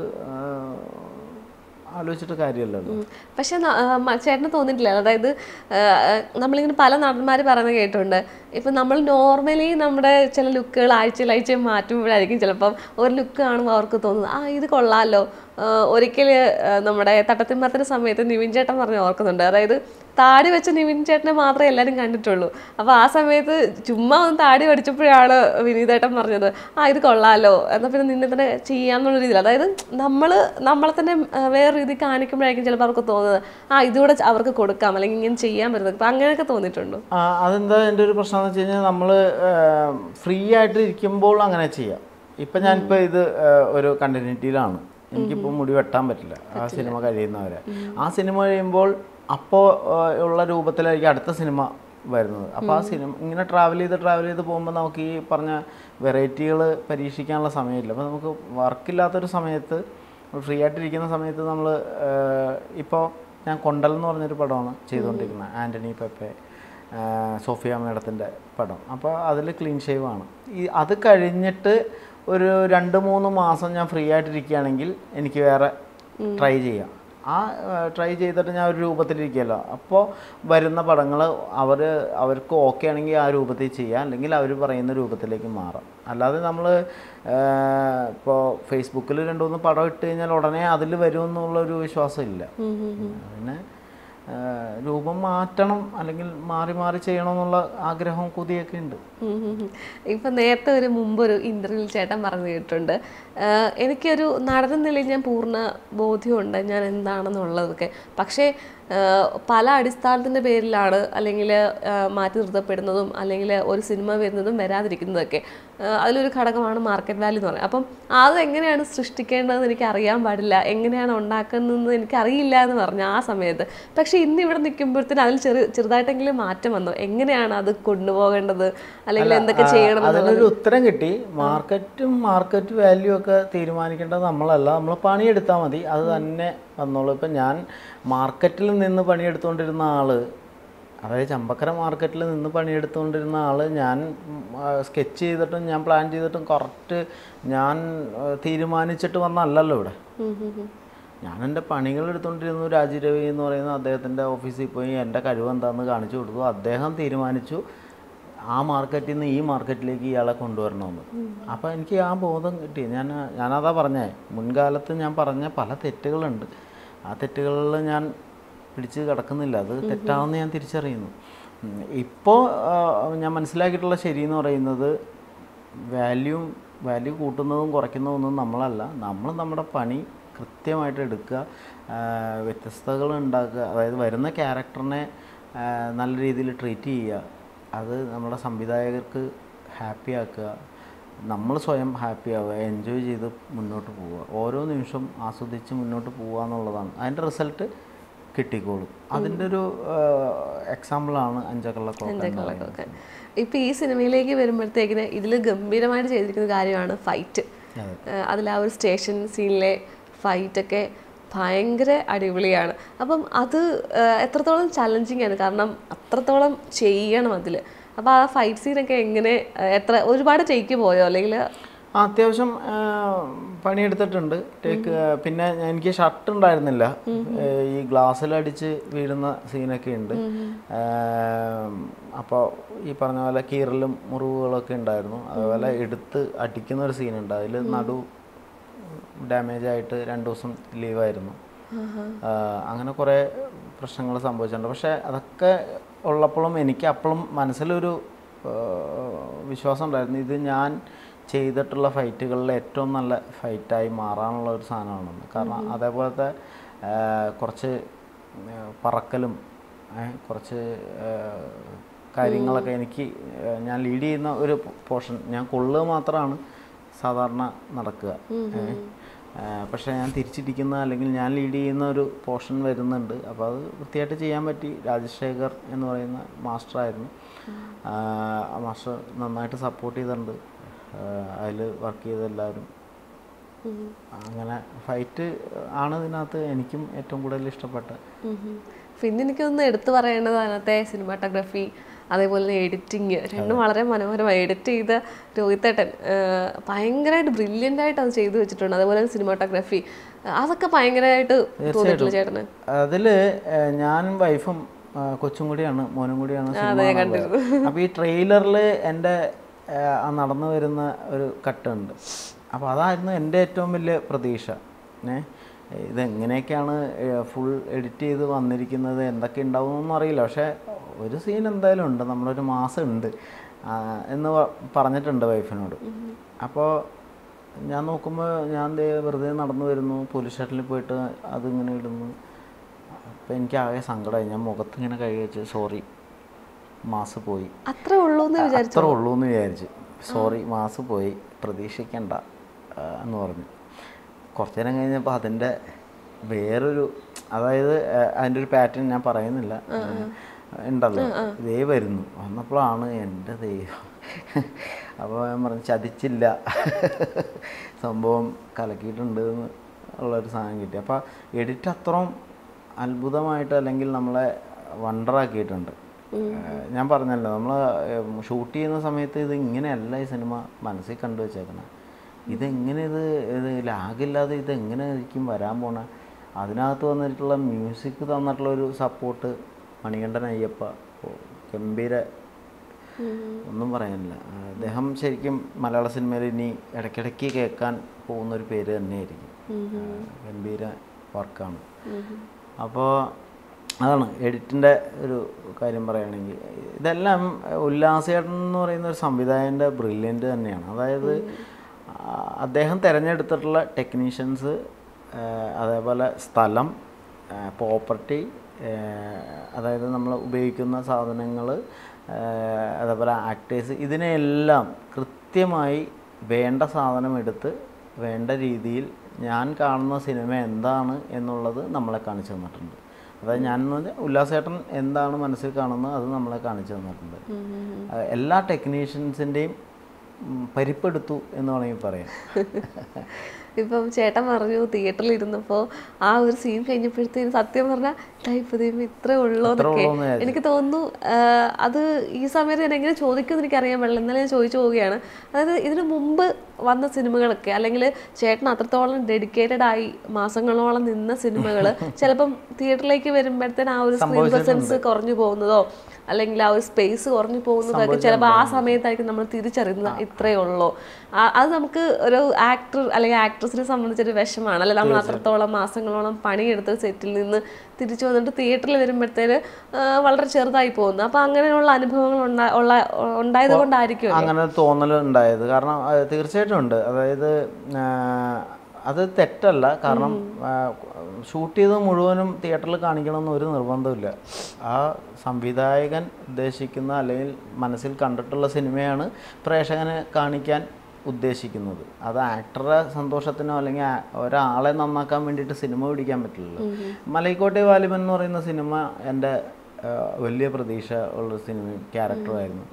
ആലോചിച്ചിട്ട് കാര്യമല്ലല്ലോ. പക്ഷെ ചേട്ടന് തോന്നിയിട്ടില്ല, അതായത് നമ്മളിങ്ങനെ പല നടന്മാർ പറയുന്നത് കേട്ടിട്ടുണ്ട്, ഇപ്പം നമ്മൾ നോർമലി നമ്മുടെ ചില ലുക്കുകൾ ആഴ്ചയിൽ മാറ്റുമ്പോഴായിരിക്കും ചിലപ്പം ഒരു ലുക്ക് കാണുമ്പോൾ അവർക്ക് തോന്നുന്നത് ഇത് കൊള്ളാമല്ലോ. ഒരിക്കൽ നമ്മുടെ തട്ടത്തിമരത്തിൻ്റെ സമയത്ത് നിവിൻ ചേട്ടൻ പറഞ്ഞ് ഓർക്കുന്നുണ്ട്, അതായത് താടി വെച്ച നിവിൻ ചേട്ടനെ മാത്രമേ എല്ലാവരും കണ്ടിട്ടുള്ളൂ. അപ്പോൾ ആ സമയത്ത് ചുമ്മാ ഒന്ന് താടി പഠിച്ചപ്പോഴാണ് വിനീതേട്ടൻ പറഞ്ഞത് ഇത് കൊള്ളാമല്ലോ, എന്നാൽ പിന്നെ നിന്നെ തന്നെ ചെയ്യാമെന്നുള്ള രീതിയിൽ. അതായത് നമ്മളെ തന്നെ വേറെ രീതി കാണിക്കുമ്പോഴായിരിക്കും ചിലപ്പോൾ അവർക്ക് തോന്നുന്നത് ഇതുകൂടെ അവർക്ക് കൊടുക്കാം, അല്ലെങ്കിൽ ഇങ്ങനെ ചെയ്യാൻ പറ്റുന്നത്. അപ്പം അങ്ങനെയൊക്കെ തോന്നിയിട്ടുണ്ടോ? അതെന്താ എൻ്റെ ഒരു പ്രശ്നം എന്ന് വെച്ച് കഴിഞ്ഞാൽ, നമ്മൾ ഫ്രീ ആയിട്ട് ഇരിക്കുമ്പോൾ അങ്ങനെ ചെയ്യാം. ഇപ്പം ഞാനിപ്പോൾ ഇത് ഒരു കണ്ടിന്യൂറ്റിയിലാണ്, എനിക്കിപ്പോൾ മുടി വെട്ടാൻ പറ്റില്ല ആ സിനിമ കഴിയുന്നവരെ. ആ സിനിമ കഴിയുമ്പോൾ അപ്പോൾ ഉള്ള രൂപത്തിലായിരിക്കും അടുത്ത സിനിമ വരുന്നത്. അപ്പോൾ ആ സിനിമ ഇങ്ങനെ ട്രാവൽ ചെയ്ത് പോകുമ്പോൾ നമുക്ക് ഈ പറഞ്ഞ വെറൈറ്റികൾ പരീക്ഷിക്കാനുള്ള സമയമില്ല. അപ്പോൾ നമുക്ക് വർക്കില്ലാത്തൊരു സമയത്ത്, ഫ്രീ ആയിട്ടിരിക്കുന്ന സമയത്ത് നമ്മൾ ഇപ്പോൾ ഞാൻ കൊണ്ടൽ എന്ന് പറഞ്ഞൊരു പടമാണ് ചെയ്തുകൊണ്ടിരിക്കുന്നത്, ആൻ്റണി പെപ്പെ, സോഫിയ മേഡത്തിൻ്റെ പടം. അപ്പോൾ അതിൽ ക്ലീൻ ഷേവാണ്. അത് കഴിഞ്ഞിട്ട് ഒരു 2-3 മാസം ഞാൻ ഫ്രീ ആയിട്ടിരിക്കുകയാണെങ്കിൽ എനിക്ക് വേറെ ട്രൈ ചെയ്യാം. ട്രൈ ചെയ്തിട്ട് ഞാൻ ഒരു രൂപത്തിലിരിക്കുമല്ലോ, അപ്പോൾ വരുന്ന പടങ്ങൾ അവർക്ക് ഓക്കെ ആണെങ്കിൽ ആ രൂപത്തിൽ ചെയ്യാം, അല്ലെങ്കിൽ അവർ പറയുന്ന രൂപത്തിലേക്ക് മാറാം. അല്ലാതെ നമ്മൾ ഇപ്പോൾ ഫേസ്ബുക്കിൽ 2-3 പടം ഇട്ട് കഴിഞ്ഞാൽ ഉടനെ അതിൽ വരുമെന്നുള്ളൊരു വിശ്വാസമില്ല. പിന്നെ രൂപം മാറ്റണം, അല്ലെങ്കിൽ മാറി ചെയ്യണമെന്നുള്ള ആഗ്രഹവും കൊതിയൊക്കെ ഉണ്ട്. ഇപ്പം നേരത്തെ മുമ്പൊരു ഇൻ്റർവ്യൂവിൽ ചേട്ടൻ പറഞ്ഞു കേട്ടിട്ടുണ്ട്, എനിക്കൊരു നടൻ നിലയിൽ ഞാൻ പൂർണ്ണ ബോധ്യമുണ്ട് ഞാൻ എന്താണെന്നുള്ളതൊക്കെ, പക്ഷേ പല അടിസ്ഥാനത്തിൻ്റെ പേരിലാണ് അല്ലെങ്കിൽ മാറ്റി നിർത്തപ്പെടുന്നതും അല്ലെങ്കിൽ ഒരു സിനിമ വരുന്നതും വരാതിരിക്കുന്നതൊക്കെ. അതിലൊരു ഘടകമാണ് മാർക്കറ്റ് വാല്യൂ എന്ന് പറയുന്നത്. അപ്പം അത് എങ്ങനെയാണ് സൃഷ്ടിക്കേണ്ടതെന്ന് എനിക്ക് അറിയാൻ പാടില്ല, എങ്ങനെയാണ് ഉണ്ടാക്കുന്നതെന്ന് എനിക്കറിയില്ല എന്ന് പറഞ്ഞു ആ സമയത്ത്. പക്ഷേ ഇന്ന് ഇവിടെ നിൽക്കുമ്പോഴത്തേന് അതിൽ ചെറുതായിട്ടെങ്കിലും മാറ്റം വന്നു. എങ്ങനെയാണ് അത് കൊണ്ടുപോകേണ്ടത്, അല്ലെങ്കിൽ എന്തൊക്കെ ചെയ്യണം? അതിനൊരു ഉത്തരം കിട്ടി. മാർക്കറ്റ് വാല്യൂ ഒക്കെ തീരുമാനിക്കേണ്ടത് നമ്മളല്ല, നമ്മൾ പണിയെടുത്താൽ മതി, അത് തന്നെ വന്നോളൂ. ഇപ്പം ഞാൻ മാർക്കറ്റിൽ നിന്ന് പണിയെടുത്തുകൊണ്ടിരുന്ന ആൾ അതായത് ചമ്പക്കര മാർക്കറ്റിൽ നിന്ന് പണിയെടുത്തുകൊണ്ടിരുന്ന ആൾ ഞാൻ സ്കെച്ച് ചെയ്തിട്ടും ഞാൻ പ്ലാൻ ചെയ്തിട്ടും കറക്റ്റ് ഞാൻ തീരുമാനിച്ചിട്ട് വന്നല്ലല്ലോ ഇവിടെ. ഞാൻ എൻ്റെ പണികൾ എടുത്തുകൊണ്ടിരുന്നു. രാജീവ് രവി എന്ന് പറയുന്ന അദ്ദേഹത്തിൻ്റെ ഓഫീസിൽ പോയി എൻ്റെ കഴിവ് എന്താണെന്ന് കാണിച്ചു കൊടുത്തു. അദ്ദേഹം തീരുമാനിച്ചു ആ മാർക്കറ്റിൽ നിന്ന് ഈ മാർക്കറ്റിലേക്ക് ഇയാളെ കൊണ്ടുവരണമെന്ന്. അപ്പോൾ എനിക്ക് ആ ബോധം കിട്ടി. ഞാനതാ പറഞ്ഞേ, മുൻകാലത്ത് ഞാൻ പറഞ്ഞ പല തെറ്റുകളുണ്ട്. ആ തെറ്റുകളിൽ ഞാൻ പിടിച്ച് കിടക്കുന്നില്ല. അത് തെറ്റാണെന്ന് ഞാൻ തിരിച്ചറിയുന്നു. ഇപ്പോൾ ഞാൻ മനസ്സിലാക്കിയിട്ടുള്ള ശരിയെന്ന് പറയുന്നത് വാല്യൂ കൂട്ടുന്നതും കുറയ്ക്കുന്നതൊന്നും നമ്മളല്ല. നമ്മൾ നമ്മുടെ പണി കൃത്യമായിട്ട് എടുക്കുക, വ്യത്യസ്തതകൾ ഉണ്ടാക്കുക, അതായത് വരുന്ന ക്യാരക്ടറിനെ നല്ല രീതിയിൽ ട്രീറ്റ് ചെയ്യുക, അത് നമ്മുടെ സംവിധായകർക്ക് ഹാപ്പി ആക്കുക, നമ്മൾ സ്വയം ഹാപ്പി ആവുക, എൻജോയ് ചെയ്ത് മുന്നോട്ട് പോവുക, ഓരോ നിമിഷം ആസ്വദിച്ച് മുന്നോട്ട് പോവുക എന്നുള്ളതാണ്. അതിൻ്റെ റിസൾട്ട് കിട്ടിക്കോളും. അതിൻ്റെ ഒരു എക്സാമ്പിളാണ് അഞ്ചക്കള്ളക്കോക്കൻ. ഇപ്പോൾ ഈ സിനിമയിലേക്ക് വരുമ്പോഴത്തേക്കിന് ഇതിൽ ഗംഭീരമായിട്ട് ചെയ്തിരിക്കുന്ന കാര്യമാണ് ഫൈറ്റ്. അതിൽ ആ ഒരു സ്റ്റേഷൻ സീനിലെ ഫൈറ്റൊക്കെ ഭയങ്കര അടിപൊളിയാണ്. അപ്പം അത് എത്രത്തോളം ചലഞ്ചിങ് ആണ്, കാരണം അത്രത്തോളം ചെയ്യണം അതിൽ. അപ്പോൾ ആ ഫൈറ്റ് സീനൊക്കെ എങ്ങനെ, ഒരുപാട് ടേക്ക് പോയോ? അല്ലെങ്കിൽ അത്യാവശ്യം പണിയെടുത്തിട്ടുണ്ട് ടേക്ക്. പിന്നെ എനിക്ക് ഷർട്ട് ഉണ്ടായിരുന്നില്ല, ഈ ഗ്ലാസ്സിലടിച്ച് വീഴുന്ന സീനൊക്കെ ഉണ്ട്. അപ്പോൾ ഈ പറഞ്ഞ പോലെ കീറലും മുറിവുകളൊക്കെ ഉണ്ടായിരുന്നു. അതുപോലെ എടുത്ത് അടിക്കുന്ന ഒരു സീനുണ്ട്, അതിൽ നടു ഡാമേജ് ആയിട്ട് 2 ദിവസം ലീവായിരുന്നു. അങ്ങനെ കുറേ പ്രശ്നങ്ങൾ സംഭവിച്ചിട്ടുണ്ട്. പക്ഷേ അതൊക്കെ ഉള്ളപ്പോഴും എനിക്ക് അപ്പോഴും മനസ്സിലൊരു വിശ്വാസം ഉണ്ടായിരുന്നു, ഇത് ഞാൻ ചെയ്തിട്ടുള്ള ഫൈറ്റുകളിൽ ഏറ്റവും നല്ല ഫൈറ്റായി മാറാനുള്ള ഒരു സാധനമാണെന്ന്. കാരണം അതേപോലത്തെ കുറച്ച് പറക്കലും കുറച്ച് കാര്യങ്ങളൊക്കെ എനിക്ക്, ഞാൻ ലീഡ് ചെയ്യുന്ന ഒരു പോർഷൻ, ഞാൻ കൊള്ളുക മാത്രമാണ് സാധാരണ നടക്കുക. പക്ഷേ ഞാൻ തിരിച്ചിരിക്കുന്ന അല്ലെങ്കിൽ ഞാൻ ലീഡ് ചെയ്യുന്ന ഒരു പോർഷൻ വരുന്നുണ്ട്. അപ്പോൾ അത് വൃത്തിയായിട്ട് ചെയ്യാൻ പറ്റി. രാജശേഖർ എന്ന് പറയുന്ന മാസ്റ്ററായിരുന്നു. ആ മാസ്റ്റർ നന്നായിട്ട് സപ്പോർട്ട് ചെയ്തിട്ടുണ്ട്. അതിൽ വർക്ക് ചെയ്ത എല്ലാവരും. അങ്ങനെ ഫൈറ്റ് ആണ് ഇതിനകത്ത് എനിക്കും ഏറ്റവും കൂടുതൽ ഇഷ്ടപ്പെട്ടത്. പിന്നെ എനിക്കൊന്ന് എടുത്തു പറയേണ്ടത് അതിനകത്തെ സിനിമാറ്റോഗ്രാഫി, അതേപോലെ തന്നെ എഡിറ്റിങ്, രണ്ടും വളരെ മനോഹരമായി എഡിറ്റ് ചെയ്ത രോഹിത്തേട്ടൻ ഭയങ്കരമായിട്ട് ബ്രില്യൻ്റ് ആയിട്ട് അത് ചെയ്തു വെച്ചിട്ടുണ്ട്. അതേപോലെ തന്നെ സിനിമാറ്റോഗ്രാഫി, അതൊക്കെ ഭയങ്കരമായിട്ട് തോന്നിയിട്ടില്ല ചേട്ടന്? അതിൽ ഞാനും വൈഫും കൊച്ചും കൂടിയാണ്, മോനും കൂടിയാണ്. അപ്പോൾ ഈ ട്രെയിലറിൽ എൻ്റെ നടന്നു വരുന്ന ഒരു കട്ടുണ്ട്. അപ്പോൾ അതായിരുന്നു എൻ്റെ ഏറ്റവും വലിയ പ്രതീക്ഷ. ഇതെങ്ങനെയൊക്കെയാണ് ഫുൾ എഡിറ്റ് ചെയ്ത് വന്നിരിക്കുന്നത്, എന്തൊക്കെ ഉണ്ടാവുമെന്നൊന്നും അറിയില്ല. പക്ഷേ ഒരു സീൻ എന്തായാലും ഉണ്ട്, നമ്മളൊരു മാസം ഉണ്ട് എന്ന് പറഞ്ഞിട്ടുണ്ട് വൈഫിനോട്. അപ്പോൾ ഞാൻ നോക്കുമ്പോൾ ഞാൻ വെറുതെ നടന്നു വരുന്നു, പോലീസ് സ്റ്റേഷനിൽ പോയിട്ട് അതിങ്ങനെ ഇടുന്നു. അപ്പോൾ എനിക്ക് ആകെ സങ്കടമായി. ഞാൻ മുഖത്തിങ്ങനെ കൈ വെച്ച് സോറി മാസ് പോയി, അത്രേ ഉള്ളൂ എന്ന് വിചാരിച്ചു. സോറി മാസ് പോയി, പ്രതീക്ഷിക്കണ്ട എന്ന് പറഞ്ഞു. കുറച്ച് നേരം കഴിഞ്ഞപ്പോൾ അതിൻ്റെ വേറൊരു, അതായത് അതിൻ്റെ ഒരു പാറ്റേൺ ഞാൻ പറയുന്നില്ല, ഉണ്ടല്ലോ, ഇതേ വരുന്നു. വന്നപ്പോഴാണ് എൻ്റെ ദൈവം. അപ്പോൾ ഞാൻ പറഞ്ഞു ചതിച്ചില്ല, സംഭവം കലക്കിയിട്ടുണ്ട് എന്ന് ഉള്ളൊരു സാധനം കിട്ടി. അപ്പോൾ എഡിറ്റ് അത്രയും അത്ഭുതമായിട്ട് അല്ലെങ്കിൽ നമ്മളെ വണ്ടറാക്കിയിട്ടുണ്ട്. ഞാൻ പറഞ്ഞല്ലോ, നമ്മൾ ഷൂട്ട് ചെയ്യുന്ന സമയത്ത് ഇത് ഇങ്ങനെയല്ല ഈ സിനിമ മനസ്സിൽ കണ്ടു വെച്ചേക്കണേ. ഇതെങ്ങനെ ഇത് ലാഗില്ലാതെ ഇതെങ്ങനെ ആയിരിക്കും വരാൻ പോണേ. അതിനകത്ത് വന്നിട്ടുള്ള മ്യൂസിക് തന്നിട്ടുള്ളൊരു സപ്പോർട്ട് മണികണ്ഠൻ അയ്യപ്പ ഗംഭീര, ഒന്നും പറയാനില്ല. അദ്ദേഹം ശരിക്കും മലയാള സിനിമയിൽ ഇനി ഇടയ്ക്കിടയ്ക്ക് കേൾക്കാൻ പോകുന്നൊരു പേര് തന്നെയായിരിക്കും. ഗംഭീര വർക്കാണ്. അപ്പോൾ അതാണ് എഡിറ്റിൻ്റെ ഒരു കാര്യം പറയുകയാണെങ്കിൽ. ഇതെല്ലാം ഉല്ലാസേട്ടൻ എന്ന് പറയുന്ന ഒരു സംവിധായകൻ്റെ ബ്രില്യൻ്റ് തന്നെയാണ്. അതായത് അദ്ദേഹം തിരഞ്ഞെടുത്തിട്ടുള്ള ടെക്നീഷ്യൻസ്, അതേപോലെ സ്ഥലം, പ്രോപ്പർട്ടി, അതായത് നമ്മൾ ഉപയോഗിക്കുന്ന സാധനങ്ങൾ, അതേപോലെ ആക്ടേഴ്സ്, ഇതിനെല്ലാം കൃത്യമായി വേണ്ട സാധനം എടുത്ത് വേണ്ട രീതിയിൽ ഞാൻ കാണുന്ന സിനിമ എന്താണ് എന്നുള്ളത് നമ്മളെ കാണിച്ചു തന്നിട്ടുണ്ട്. അതായത് ഞാനെന്ന് പറഞ്ഞാൽ ഉല്ലാസേട്ടൻ എന്താണ് മനസ്സിൽ കാണുന്നത് അത് നമ്മളെ കാണിച്ചു തന്നിട്ടുണ്ട്. എല്ലാ ടെക്നീഷ്യൻസിൻ്റെയും പരിപ്പെടുത്തു എന്ന് വേണമെങ്കിൽ പറയാം. ഇപ്പം ചേട്ടൻ പറഞ്ഞു തിയേറ്ററിൽ ഇരുന്നപ്പോൾ ആ ഒരു സീൻ കഴിഞ്ഞപ്പോഴത്തേന് സത്യം പറഞ്ഞാൽ ദൈവം ഇത്രേ ഉള്ളൂ എന്നൊക്കെ എനിക്ക് തോന്നുന്നു. അത് ഈ സമയത്ത് ഞാൻ എങ്ങനെ ചോദിക്കുമെന്ന് എനിക്കറിയാൻ പാടില്ല, എന്നാലും ഞാൻ ചോദിച്ചു പോവുകയാണ്. അതായത് ഇതിനു മുമ്പ് വന്ന സിനിമകളൊക്കെ അല്ലെങ്കിൽ ചേട്ടൻ അത്രത്തോളം ഡെഡിക്കേറ്റഡ് ആയി മാസങ്ങളോളം നിന്ന സിനിമകൾ ചിലപ്പം തിയേറ്ററിലേക്ക് വരുമ്പോഴത്തേന് ആ ഒരു സ്ക്രീൻ പ്രസൻസ് കുറഞ്ഞു പോകുന്നതോ അല്ലെങ്കിൽ ആ ഒരു സ്പേസ് കുറഞ്ഞു പോകുന്നതൊക്കെ ചിലപ്പോൾ ആ സമയത്തായിരിക്കും നമ്മൾ തിരിച്ചറിയുന്നത് ഇത്രയേ ഉള്ളൂ. അത് നമുക്ക് ഒരു ആക്ടർ അല്ലെങ്കിൽ ആക്ട്രസിനെ സംബന്ധിച്ചൊരു വിഷമാണ്. അല്ലെ, നമ്മൾ അത്രത്തോളം മാസങ്ങളോളം പണിയെടുത്ത സെറ്റിൽ നിന്ന് തിരിച്ചു വന്നിട്ട് തിയേറ്ററിൽ വരുമ്പോഴത്തേന് വളരെ ചെറുതായി പോകുന്നു. അപ്പൊ അങ്ങനെയുള്ള അനുഭവങ്ങൾ ഉണ്ടായത് കൊണ്ടായിരിക്കും അങ്ങനെ തോന്നൽ ഉണ്ടായത്. കാരണം തീർച്ചയായിട്ടും ഉണ്ട്. അതായത് അത് തെറ്റല്ല. കാരണം ഷൂട്ട് ചെയ്ത് മുഴുവനും തിയേറ്ററിൽ കാണിക്കണമെന്ന് ഒരു നിർബന്ധമില്ല. ആ സംവിധായകൻ ഉദ്ദേശിക്കുന്ന അല്ലെങ്കിൽ മനസ്സിൽ കണ്ടിട്ടുള്ള സിനിമയാണ് പ്രേക്ഷകനെ കാണിക്കാൻ ഉദ്ദേശിക്കുന്നത്. അത് ആക്ടറുടെ സന്തോഷത്തിനോ അല്ലെങ്കിൽ ഒരാളെ നന്നാക്കാൻ വേണ്ടിയിട്ട് സിനിമ പിടിക്കാൻ പറ്റില്ലല്ലോ. മലൈക്കോട്ടെ വാലിബൻ എന്ന് പറയുന്ന സിനിമ എൻ്റെ വലിയ പ്രതീക്ഷ ഉള്ളൊരു സിനിമ ക്യാരക്ടറായിരുന്നു.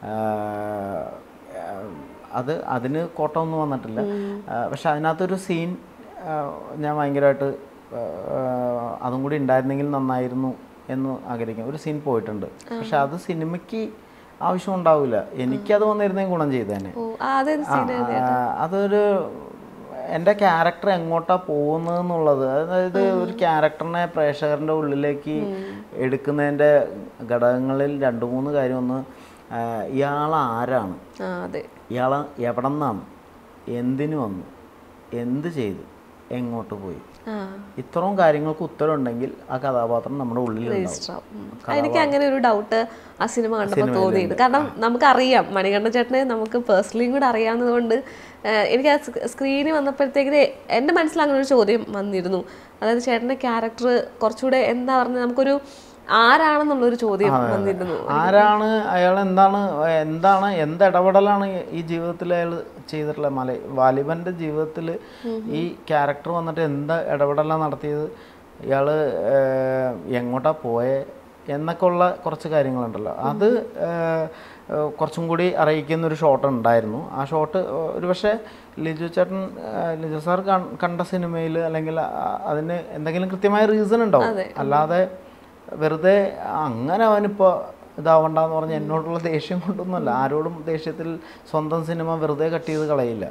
അതിന് കോട്ടമൊന്നും വന്നിട്ടില്ല. പക്ഷെ അതിനകത്തൊരു സീൻ ഞാൻ ഭയങ്കരമായിട്ട് അതും കൂടി ഉണ്ടായിരുന്നെങ്കിൽ നന്നായിരുന്നു എന്ന് ആഗ്രഹിക്കും. ഒരു സീൻ പോയിട്ടുണ്ട്, പക്ഷെ അത് സിനിമയ്ക്ക് ആവശ്യം ഉണ്ടാവില്ല. എനിക്കത് വന്നിരുന്നെങ്കിൽ ഗുണം ചെയ്തേനെ. അതൊരു എൻ്റെ ക്യാരക്ടർ എങ്ങോട്ടാണ് പോകുന്നതെന്നുള്ളത്, അതായത് ഒരു ക്യാരക്ടറിനെ പ്രേക്ഷകരുടെ ഉള്ളിലേക്ക് എടുക്കുന്നതിൻ്റെ ഘടകങ്ങളിൽ 2-3 കാര്യം. ഒന്ന്, ഇയാൾ ആരാണ്, ഇയാൾ എവിടെ നിന്നാണ്, എന്തിനു വന്നു, എന്ത് ചെയ്തു, എങ്ങോട്ട് പോയി, ഇത്രയും കാര്യങ്ങൾക്ക് ഉത്തരം ഉണ്ടെങ്കിൽ ആ കഥാപാത്രം നമ്മുടെ ഉള്ളിലുണ്ടാവും. എനിക്ക് അങ്ങനെ ഒരു ഡൗട്ട് ആ സിനിമ കണ്ടപ്പോൾ തോന്നിയത്. കാരണം നമുക്കറിയാം, മണികണ്ഠൻ ചേട്ടനെ നമുക്ക് പേഴ്സണലിയും കൂടെ അറിയാവുന്നത് കൊണ്ട് എനിക്ക് ആ സ്ക്രീനിൽ വന്നപ്പോഴത്തേക്കിന് എൻ്റെ മനസ്സിൽ അങ്ങനെ ഒരു ചോദ്യം വന്നിരുന്നു. അതായത് ചേട്ടൻ്റെ ക്യാരക്ടർ കുറച്ചുകൂടെ എന്താ പറഞ്ഞത്, നമുക്കൊരു ആരാണെന്നുള്ളൊരു ചോദ്യം വന്നിരുന്നു. ആരാണ് അയാൾ, എന്ത് ഇടപെടലാണ് ഈ ജീവിതത്തിൽ അയാൾ ചെയ്തിട്ടുള്ള വാലിബൻ്റെ ജീവിതത്തിൽ ഈ ക്യാരക്ടർ വന്നിട്ട് എന്ത് ഇടപെടലാണ് നടത്തിയത്, ഇയാൾ എങ്ങോട്ടാ പോയേ എന്നൊക്കെ ഉള്ള കുറച്ച് കാര്യങ്ങളുണ്ടല്ലോ. അത് കുറച്ചും കൂടി അറിയിക്കുന്നൊരു ഷോട്ട് ഉണ്ടായിരുന്നു. ആ ഷോട്ട് ഒരു പക്ഷേ ലിജു സാർ കണ്ട സിനിമയിൽ അല്ലെങ്കിൽ അതിന് എന്തെങ്കിലും കൃത്യമായ റീസൺ ഉണ്ടാവും. അല്ലാതെ വെറുതെ അങ്ങനെ അവനിപ്പോൾ ഇതാവണ്ടെന്ന് പറഞ്ഞ് എന്നോടുള്ള ദേഷ്യം കൊണ്ടൊന്നുമല്ല. ആരോടും ദേഷ്യത്തിൽ സ്വന്തം സിനിമ വെറുതെ കട്ട് ചെയ്ത് കളയില്ല.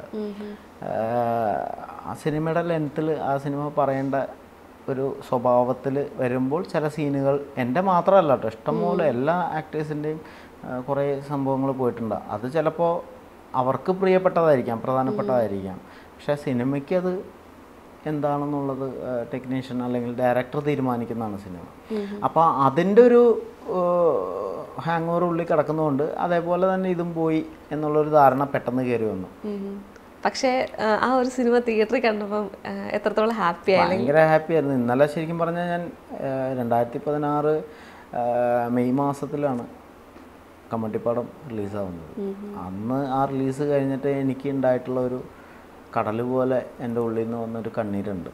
ആ സിനിമയുടെ ലെങ്ത്തിൽ ആ സിനിമ പറയേണ്ട ഒരു സ്വഭാവത്തിൽ വരുമ്പോൾ ചില സീനുകൾ എൻ്റെ മാത്രമല്ല കേട്ടോ, ഇഷ്ടംപോലെ എല്ലാ ആക്ടേഴ്സിൻ്റെയും കുറേ സംഭവങ്ങൾ പോയിട്ടുണ്ട്. അത് ചിലപ്പോൾ അവർക്ക് പ്രിയപ്പെട്ടതായിരിക്കാം, പ്രധാനപ്പെട്ടതായിരിക്കാം. പക്ഷേ സിനിമയ്ക്ക് അത് എന്താണെന്നുള്ളത് ടെക്നീഷ്യൻ അല്ലെങ്കിൽ ഡയറക്ടർ തീരുമാനിക്കുന്നതാണ് സിനിമ. അപ്പോൾ അതിൻ്റെ ഒരു ഹാങ് ഓവർ ഉള്ളിൽ കിടക്കുന്നതുകൊണ്ട് അതേപോലെ തന്നെ ഇതും പോയി എന്നുള്ളൊരു ധാരണ പെട്ടെന്ന് കയറി വന്നു. പക്ഷേ ആ ഒരു സിനിമ തിയേറ്ററിൽ കണ്ടപ്പം എത്രത്തോളം ഹാപ്പി ആയി? ഭയങ്കര ഹാപ്പി ആയിരുന്നു. ഇന്നലെ ശരിക്കും പറഞ്ഞാൽ ഞാൻ 2016 മെയ് മാസത്തിലാണ് കമ്മട്ടിപ്പാടം റിലീസാവുന്നത്. അന്ന് ആ റിലീസ് കഴിഞ്ഞിട്ട് എനിക്ക് ഉണ്ടായിട്ടുള്ള ഒരു കടൽ പോലെ എൻ്റെ ഉള്ളിൽ നിന്ന് വന്നൊരു കണ്ണീരുണ്ട്.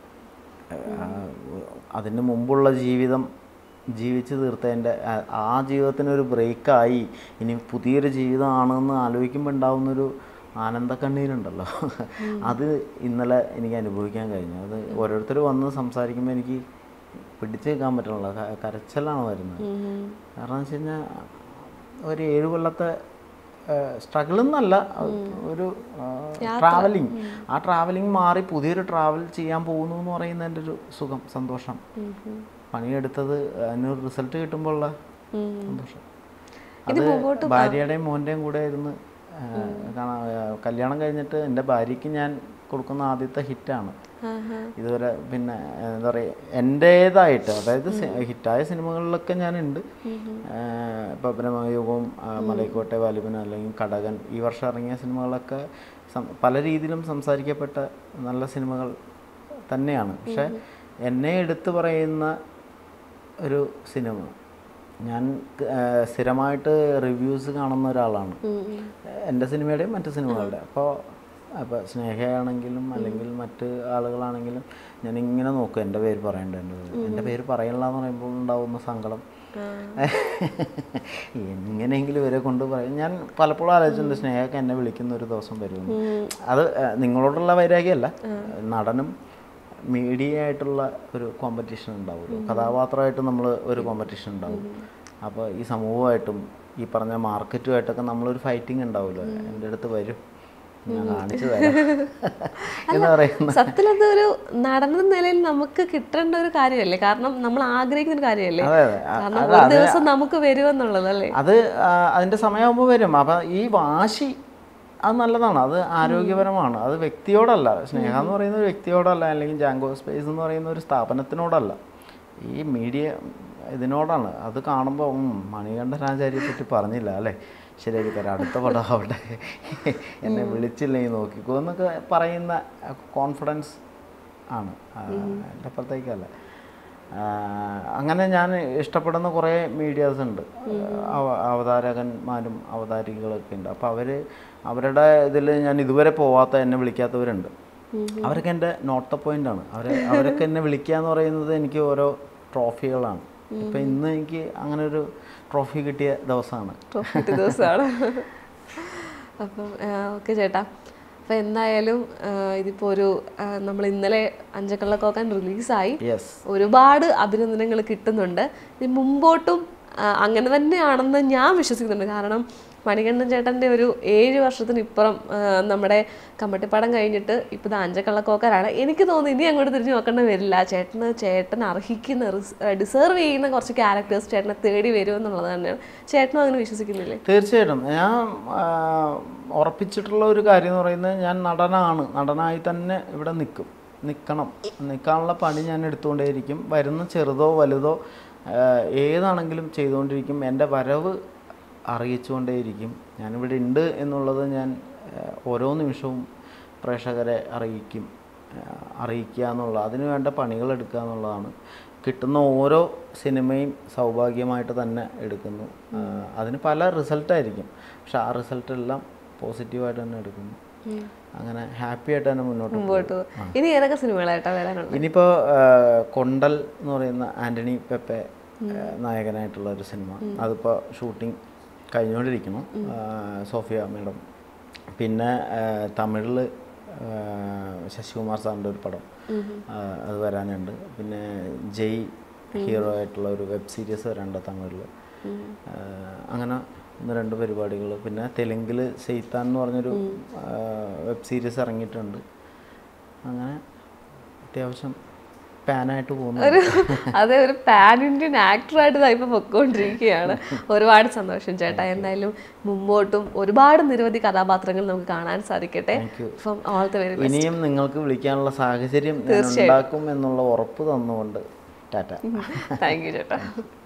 അതിന് മുമ്പുള്ള ജീവിതം ജീവിച്ച് തീർത്തതിൻ്റെ ആ ജീവിതത്തിനൊരു ബ്രേക്കായി ഇനി പുതിയൊരു ജീവിതമാണെന്ന് ആലോചിക്കുമ്പോൾ ഉണ്ടാകുന്നൊരു ആനന്ദ കണ്ണീരുണ്ടല്ലോ, അത് ഇന്നലെ എനിക്ക് അനുഭവിക്കാൻ കഴിഞ്ഞു. അത് ഓരോരുത്തർ വന്ന് സംസാരിക്കുമ്പോൾ എനിക്ക് പിടിച്ച് നിൽക്കാൻ പറ്റണല്ലോ, കരച്ചിലാണ് വരുന്നത്. കാരണം എന്ന് വെച്ച് കഴിഞ്ഞാൽ ഒരു 7 കൊല്ലത്തെ സ്ട്രഗിൾ എന്നല്ല, ഒരു ട്രാവലിംഗ്. ആ ട്രാവലിംഗ് മാറി പുതിയൊരു ട്രാവൽ ചെയ്യാൻ പോകുന്നു എന്ന് പറയുന്നതിൻ്റെ ഒരു സുഖം, സന്തോഷം, പണിയെടുത്തത് അതിനൊരു റിസൾട്ട് കിട്ടുമ്പോൾ ഉള്ള സന്തോഷം, അത് ഭാര്യയുടെയും മോൻ്റെയും കൂടെ ഇരുന്ന് കല്യാണം കഴിഞ്ഞിട്ട് എൻ്റെ ഭാര്യയ്ക്ക് ഞാൻ കൊടുക്കുന്ന ആദ്യത്തെ ഹിറ്റാണ് ഇതുവരെ. പിന്നെ എന്താ പറയുക, എൻ്റേതായിട്ട്, അതായത് ഹിറ്റായ സിനിമകളിലൊക്കെ ഞാനുണ്ട്. ഇപ്പോൾ ബ്രഹ്മയുഗവും മലൈക്കോട്ടെ വാലിബൻ അല്ലെങ്കിൽ കടകൻ, ഈ വർഷം ഇറങ്ങിയ സിനിമകളൊക്കെ പല രീതിയിലും സംസാരിക്കപ്പെട്ട നല്ല സിനിമകൾ തന്നെയാണ്. പക്ഷെ എന്നെ എടുത്തു പറയുന്ന ഒരു സിനിമ, ഞാൻ സ്ഥിരമായിട്ട് റിവ്യൂസ് കാണുന്ന ഒരാളാണ് എൻ്റെ സിനിമയുടെയും മറ്റു സിനിമകളുടെ. അപ്പോൾ സ്നേഹയാണെങ്കിലും അല്ലെങ്കിൽ മറ്റ് ആളുകളാണെങ്കിലും ഞാനിങ്ങനെ നോക്കും, എൻ്റെ പേര് പറയേണ്ടത്, എൻ്റെ പേര് പറയണില്ല എന്ന് പറയുമ്പോൾ ഉണ്ടാകുന്ന സങ്കടം എങ്ങനെയെങ്കിലും ഇവരെ കൊണ്ട് പറയും. ഞാൻ പലപ്പോഴും ആലോചിച്ചിട്ടുണ്ട് സ്നേഹമൊക്കെ എന്നെ വിളിക്കുന്ന ഒരു ദിവസം വരുമെന്ന്. അത് നിങ്ങളോടുള്ള വൈരാഗ്യമല്ല, നടനും മീഡിയ ആയിട്ടുള്ള ഒരു കോമ്പറ്റീഷൻ ഉണ്ടാവുമല്ലോ, കഥാപാത്രമായിട്ട് നമ്മൾ ഒരു കോമ്പറ്റീഷൻ ഉണ്ടാവും. അപ്പോൾ ഈ സമൂഹമായിട്ടും ഈ പറഞ്ഞ മാർക്കറ്റുമായിട്ടൊക്കെ നമ്മളൊരു ഫൈറ്റിംഗ് ഉണ്ടാവുമല്ലോ. എൻ്റെ അടുത്ത് വരും, ഞാൻ കാണിച്ചു തരാം എന്ന് പറയുന്ന. സത്യത്തിൽ ഒരു നടന്ന നിലയിൽ നമുക്ക് കിട്ടേണ്ട ഒരു കാര്യമല്ലേ, കാരണം നമ്മൾ ആഗ്രഹിക്കുന്ന ഒരു കാര്യമല്ലേ, കാരണം ഒരു ദിവസം നമുക്ക് വരുമെന്നുള്ളത് അല്ലേ. അത് അതിൻ്റെ സമയമാകുമ്പോൾ വരും. അപ്പം ഈ വാശി അത് നല്ലതാണ്, അത് ആരോഗ്യപരമാണ്. അത് വ്യക്തിയോടല്ല, സ്നേഹം എന്ന് പറയുന്ന ഒരു വ്യക്തിയോടല്ല, അല്ലെങ്കിൽ ജാങ്കോ സ്പേസ് എന്ന് പറയുന്ന ഒരു സ്ഥാപനത്തിനോടല്ല, ഈ മീഡിയ ഇതിനോടാണ്. അത് കാണുമ്പോൾ മണികണ്ഠനാചാര്യയെ പറ്റി പറഞ്ഞില്ല അല്ലേ, ശരിയാക്കി തരാം, അടുത്ത പടം ആവട്ടെ, എന്നെ വിളിച്ചില്ലെങ്കിൽ നോക്കിക്കോ എന്നൊക്കെ പറയുന്ന കോൺഫിഡൻസ് ആണ്. എൻ്റെ അപ്പുറത്തേക്കല്ല. അങ്ങനെ ഞാൻ ഇഷ്ടപ്പെടുന്ന കുറേ മീഡിയാസ് ഉണ്ട്, അവതാരകന്മാരും അവതാരികളൊക്കെ ഉണ്ട്. അപ്പോൾ അവരുടെ ഇതിൽ ഞാൻ ഇതുവരെ പോവാത്ത, എന്നെ വിളിക്കാത്തവരുണ്ട്. അവരൊക്കെ എൻ്റെ നോട്ട് ദ പോയിൻ്റ് ആണ്. അവരൊക്കെ എന്നെ വിളിക്കുക എന്ന് പറയുന്നത് എനിക്ക് ഓരോ ട്രോഫികളാണ്. ഇപ്പം ഇന്ന് എനിക്ക് അങ്ങനെ ഒരു ട്രോഫി കിട്ടിയ ദിവസമാണ്. അപ്പം ഓക്കെ ചേട്ടാ, അപ്പം എന്തായാലും ഇതിപ്പോൾ ഒരു നമ്മൾ ഇന്നലെ അഞ്ചക്കള്ളക്കോക്കാൻ റിലീസായി, ഒരുപാട് അഭിനന്ദനങ്ങൾ കിട്ടുന്നുണ്ട്. ഇനി മുമ്പോട്ടും അങ്ങനെ തന്നെയാണെന്ന് ഞാൻ വിശ്വസിക്കുന്നുണ്ട്. കാരണം മണികണ്ഠൻ ചേട്ടൻ്റെ ഒരു 7 വർഷത്തിനിപ്പുറം നമ്മുടെ കമ്മട്ടിപ്പാടം കഴിഞ്ഞിട്ട് ഇപ്പോൾ ഇത് അഞ്ചക്കള്ളക്കോക്കാരാണ്. എനിക്ക് തോന്നുന്നു ഇനി അങ്ങോട്ട് തിരിഞ്ഞു നോക്കേണ്ടി വരില്ല. ചേട്ടൻ അർഹിക്കുന്ന ഡിസേർവ് ചെയ്യുന്ന കുറച്ച് ക്യാരക്ടേഴ്സ് ചേട്ടനെ തേടി വരുമെന്നുള്ളത് തന്നെയാണ്. ചേട്ടനും അങ്ങനെ വിശ്വസിക്കുന്നില്ലേ? തീർച്ചയായിട്ടും. ഞാൻ ഉറപ്പിച്ചിട്ടുള്ള ഒരു കാര്യം എന്ന് പറയുന്നത്, ഞാൻ നടനായി തന്നെ ഇവിടെ നിൽക്കാനുള്ള പണി ഞാൻ എടുത്തുകൊണ്ടേയിരിക്കും. വരുന്ന ചെറുതോ വലുതോ ഏതാണെങ്കിലും ചെയ്തുകൊണ്ടിരിക്കും. എൻ്റെ വരവ് അറിയിച്ചുകൊണ്ടേയിരിക്കും. ഞാനിവിടെ ഉണ്ട് എന്നുള്ളത് ഞാൻ ഓരോ നിമിഷവും പ്രേക്ഷകരെ അറിയിക്കുക എന്നുള്ള, അതിന് വേണ്ട പണികൾ എടുക്കുക എന്നുള്ളതാണ്. കിട്ടുന്ന ഓരോ സിനിമയും സൗഭാഗ്യമായിട്ട് തന്നെ എടുക്കുന്നു. അതിന് പല റിസൾട്ടായിരിക്കും, പക്ഷെ ആ റിസൾട്ടെല്ലാം പോസിറ്റീവായിട്ട് തന്നെ എടുക്കുന്നു. അങ്ങനെ ഹാപ്പി ആയിട്ട് തന്നെ മുന്നോട്ട് പോകും. ഇനി ഏതൊക്കെ സിനിമകളായിട്ടാണ് വരാനുള്ളത്? ഇനിയിപ്പോൾ കൊണ്ടൽ എന്ന് പറയുന്ന ആൻ്റണി പെപ്പെ നായകനായിട്ടുള്ള ഒരു സിനിമ, അതിപ്പോൾ ഷൂട്ടിംഗ് കഴിഞ്ഞുകൊണ്ടിരിക്കുന്നു, സോഫിയ മാഡം. പിന്നെ തമിഴിൽ ശശികുമാർ സാറിൻ്റെ ഒരു പടം, അത് വരാനുണ്ട്. പിന്നെ ജയ് ഹീറോ ആയിട്ടുള്ള ഒരു വെബ് സീരീസ് വരാനുണ്ട് തമിഴിൽ. അങ്ങനെ 1-2 പരിപാടികൾ. പിന്നെ തെലുങ്കിൽ സെയ്ത്താൻ എന്ന് പറഞ്ഞൊരു വെബ് സീരീസ് ഇറങ്ങിയിട്ടുണ്ട്. അങ്ങനെ അത്യാവശ്യം പാനായിട്ട് പോകുന്നു. അതെ, ഒരു പാൻ ഇന്ത്യൻ ആക്ടറായിട്ട് ഇപ്പോൾ പൊയ്ക്കൊണ്ടിരിക്കുകയാണ്. ഒരുപാട് സന്തോഷം ചേട്ടാ. എന്തായാലും മുമ്പോട്ടും ഒരുപാട് നിരവധി കഥാപാത്രങ്ങൾ നമുക്ക് കാണാൻ സാധിക്കട്ടെ. ഇനിയും നിങ്ങൾക്ക് വിളിക്കാനുള്ള സാഹചര്യം ഉണ്ടാക്കും എന്നുള്ള ഉറപ്പ് തന്നുകൊണ്ട് ടാറ്റ. താങ്ക് യു ചേട്ടാ.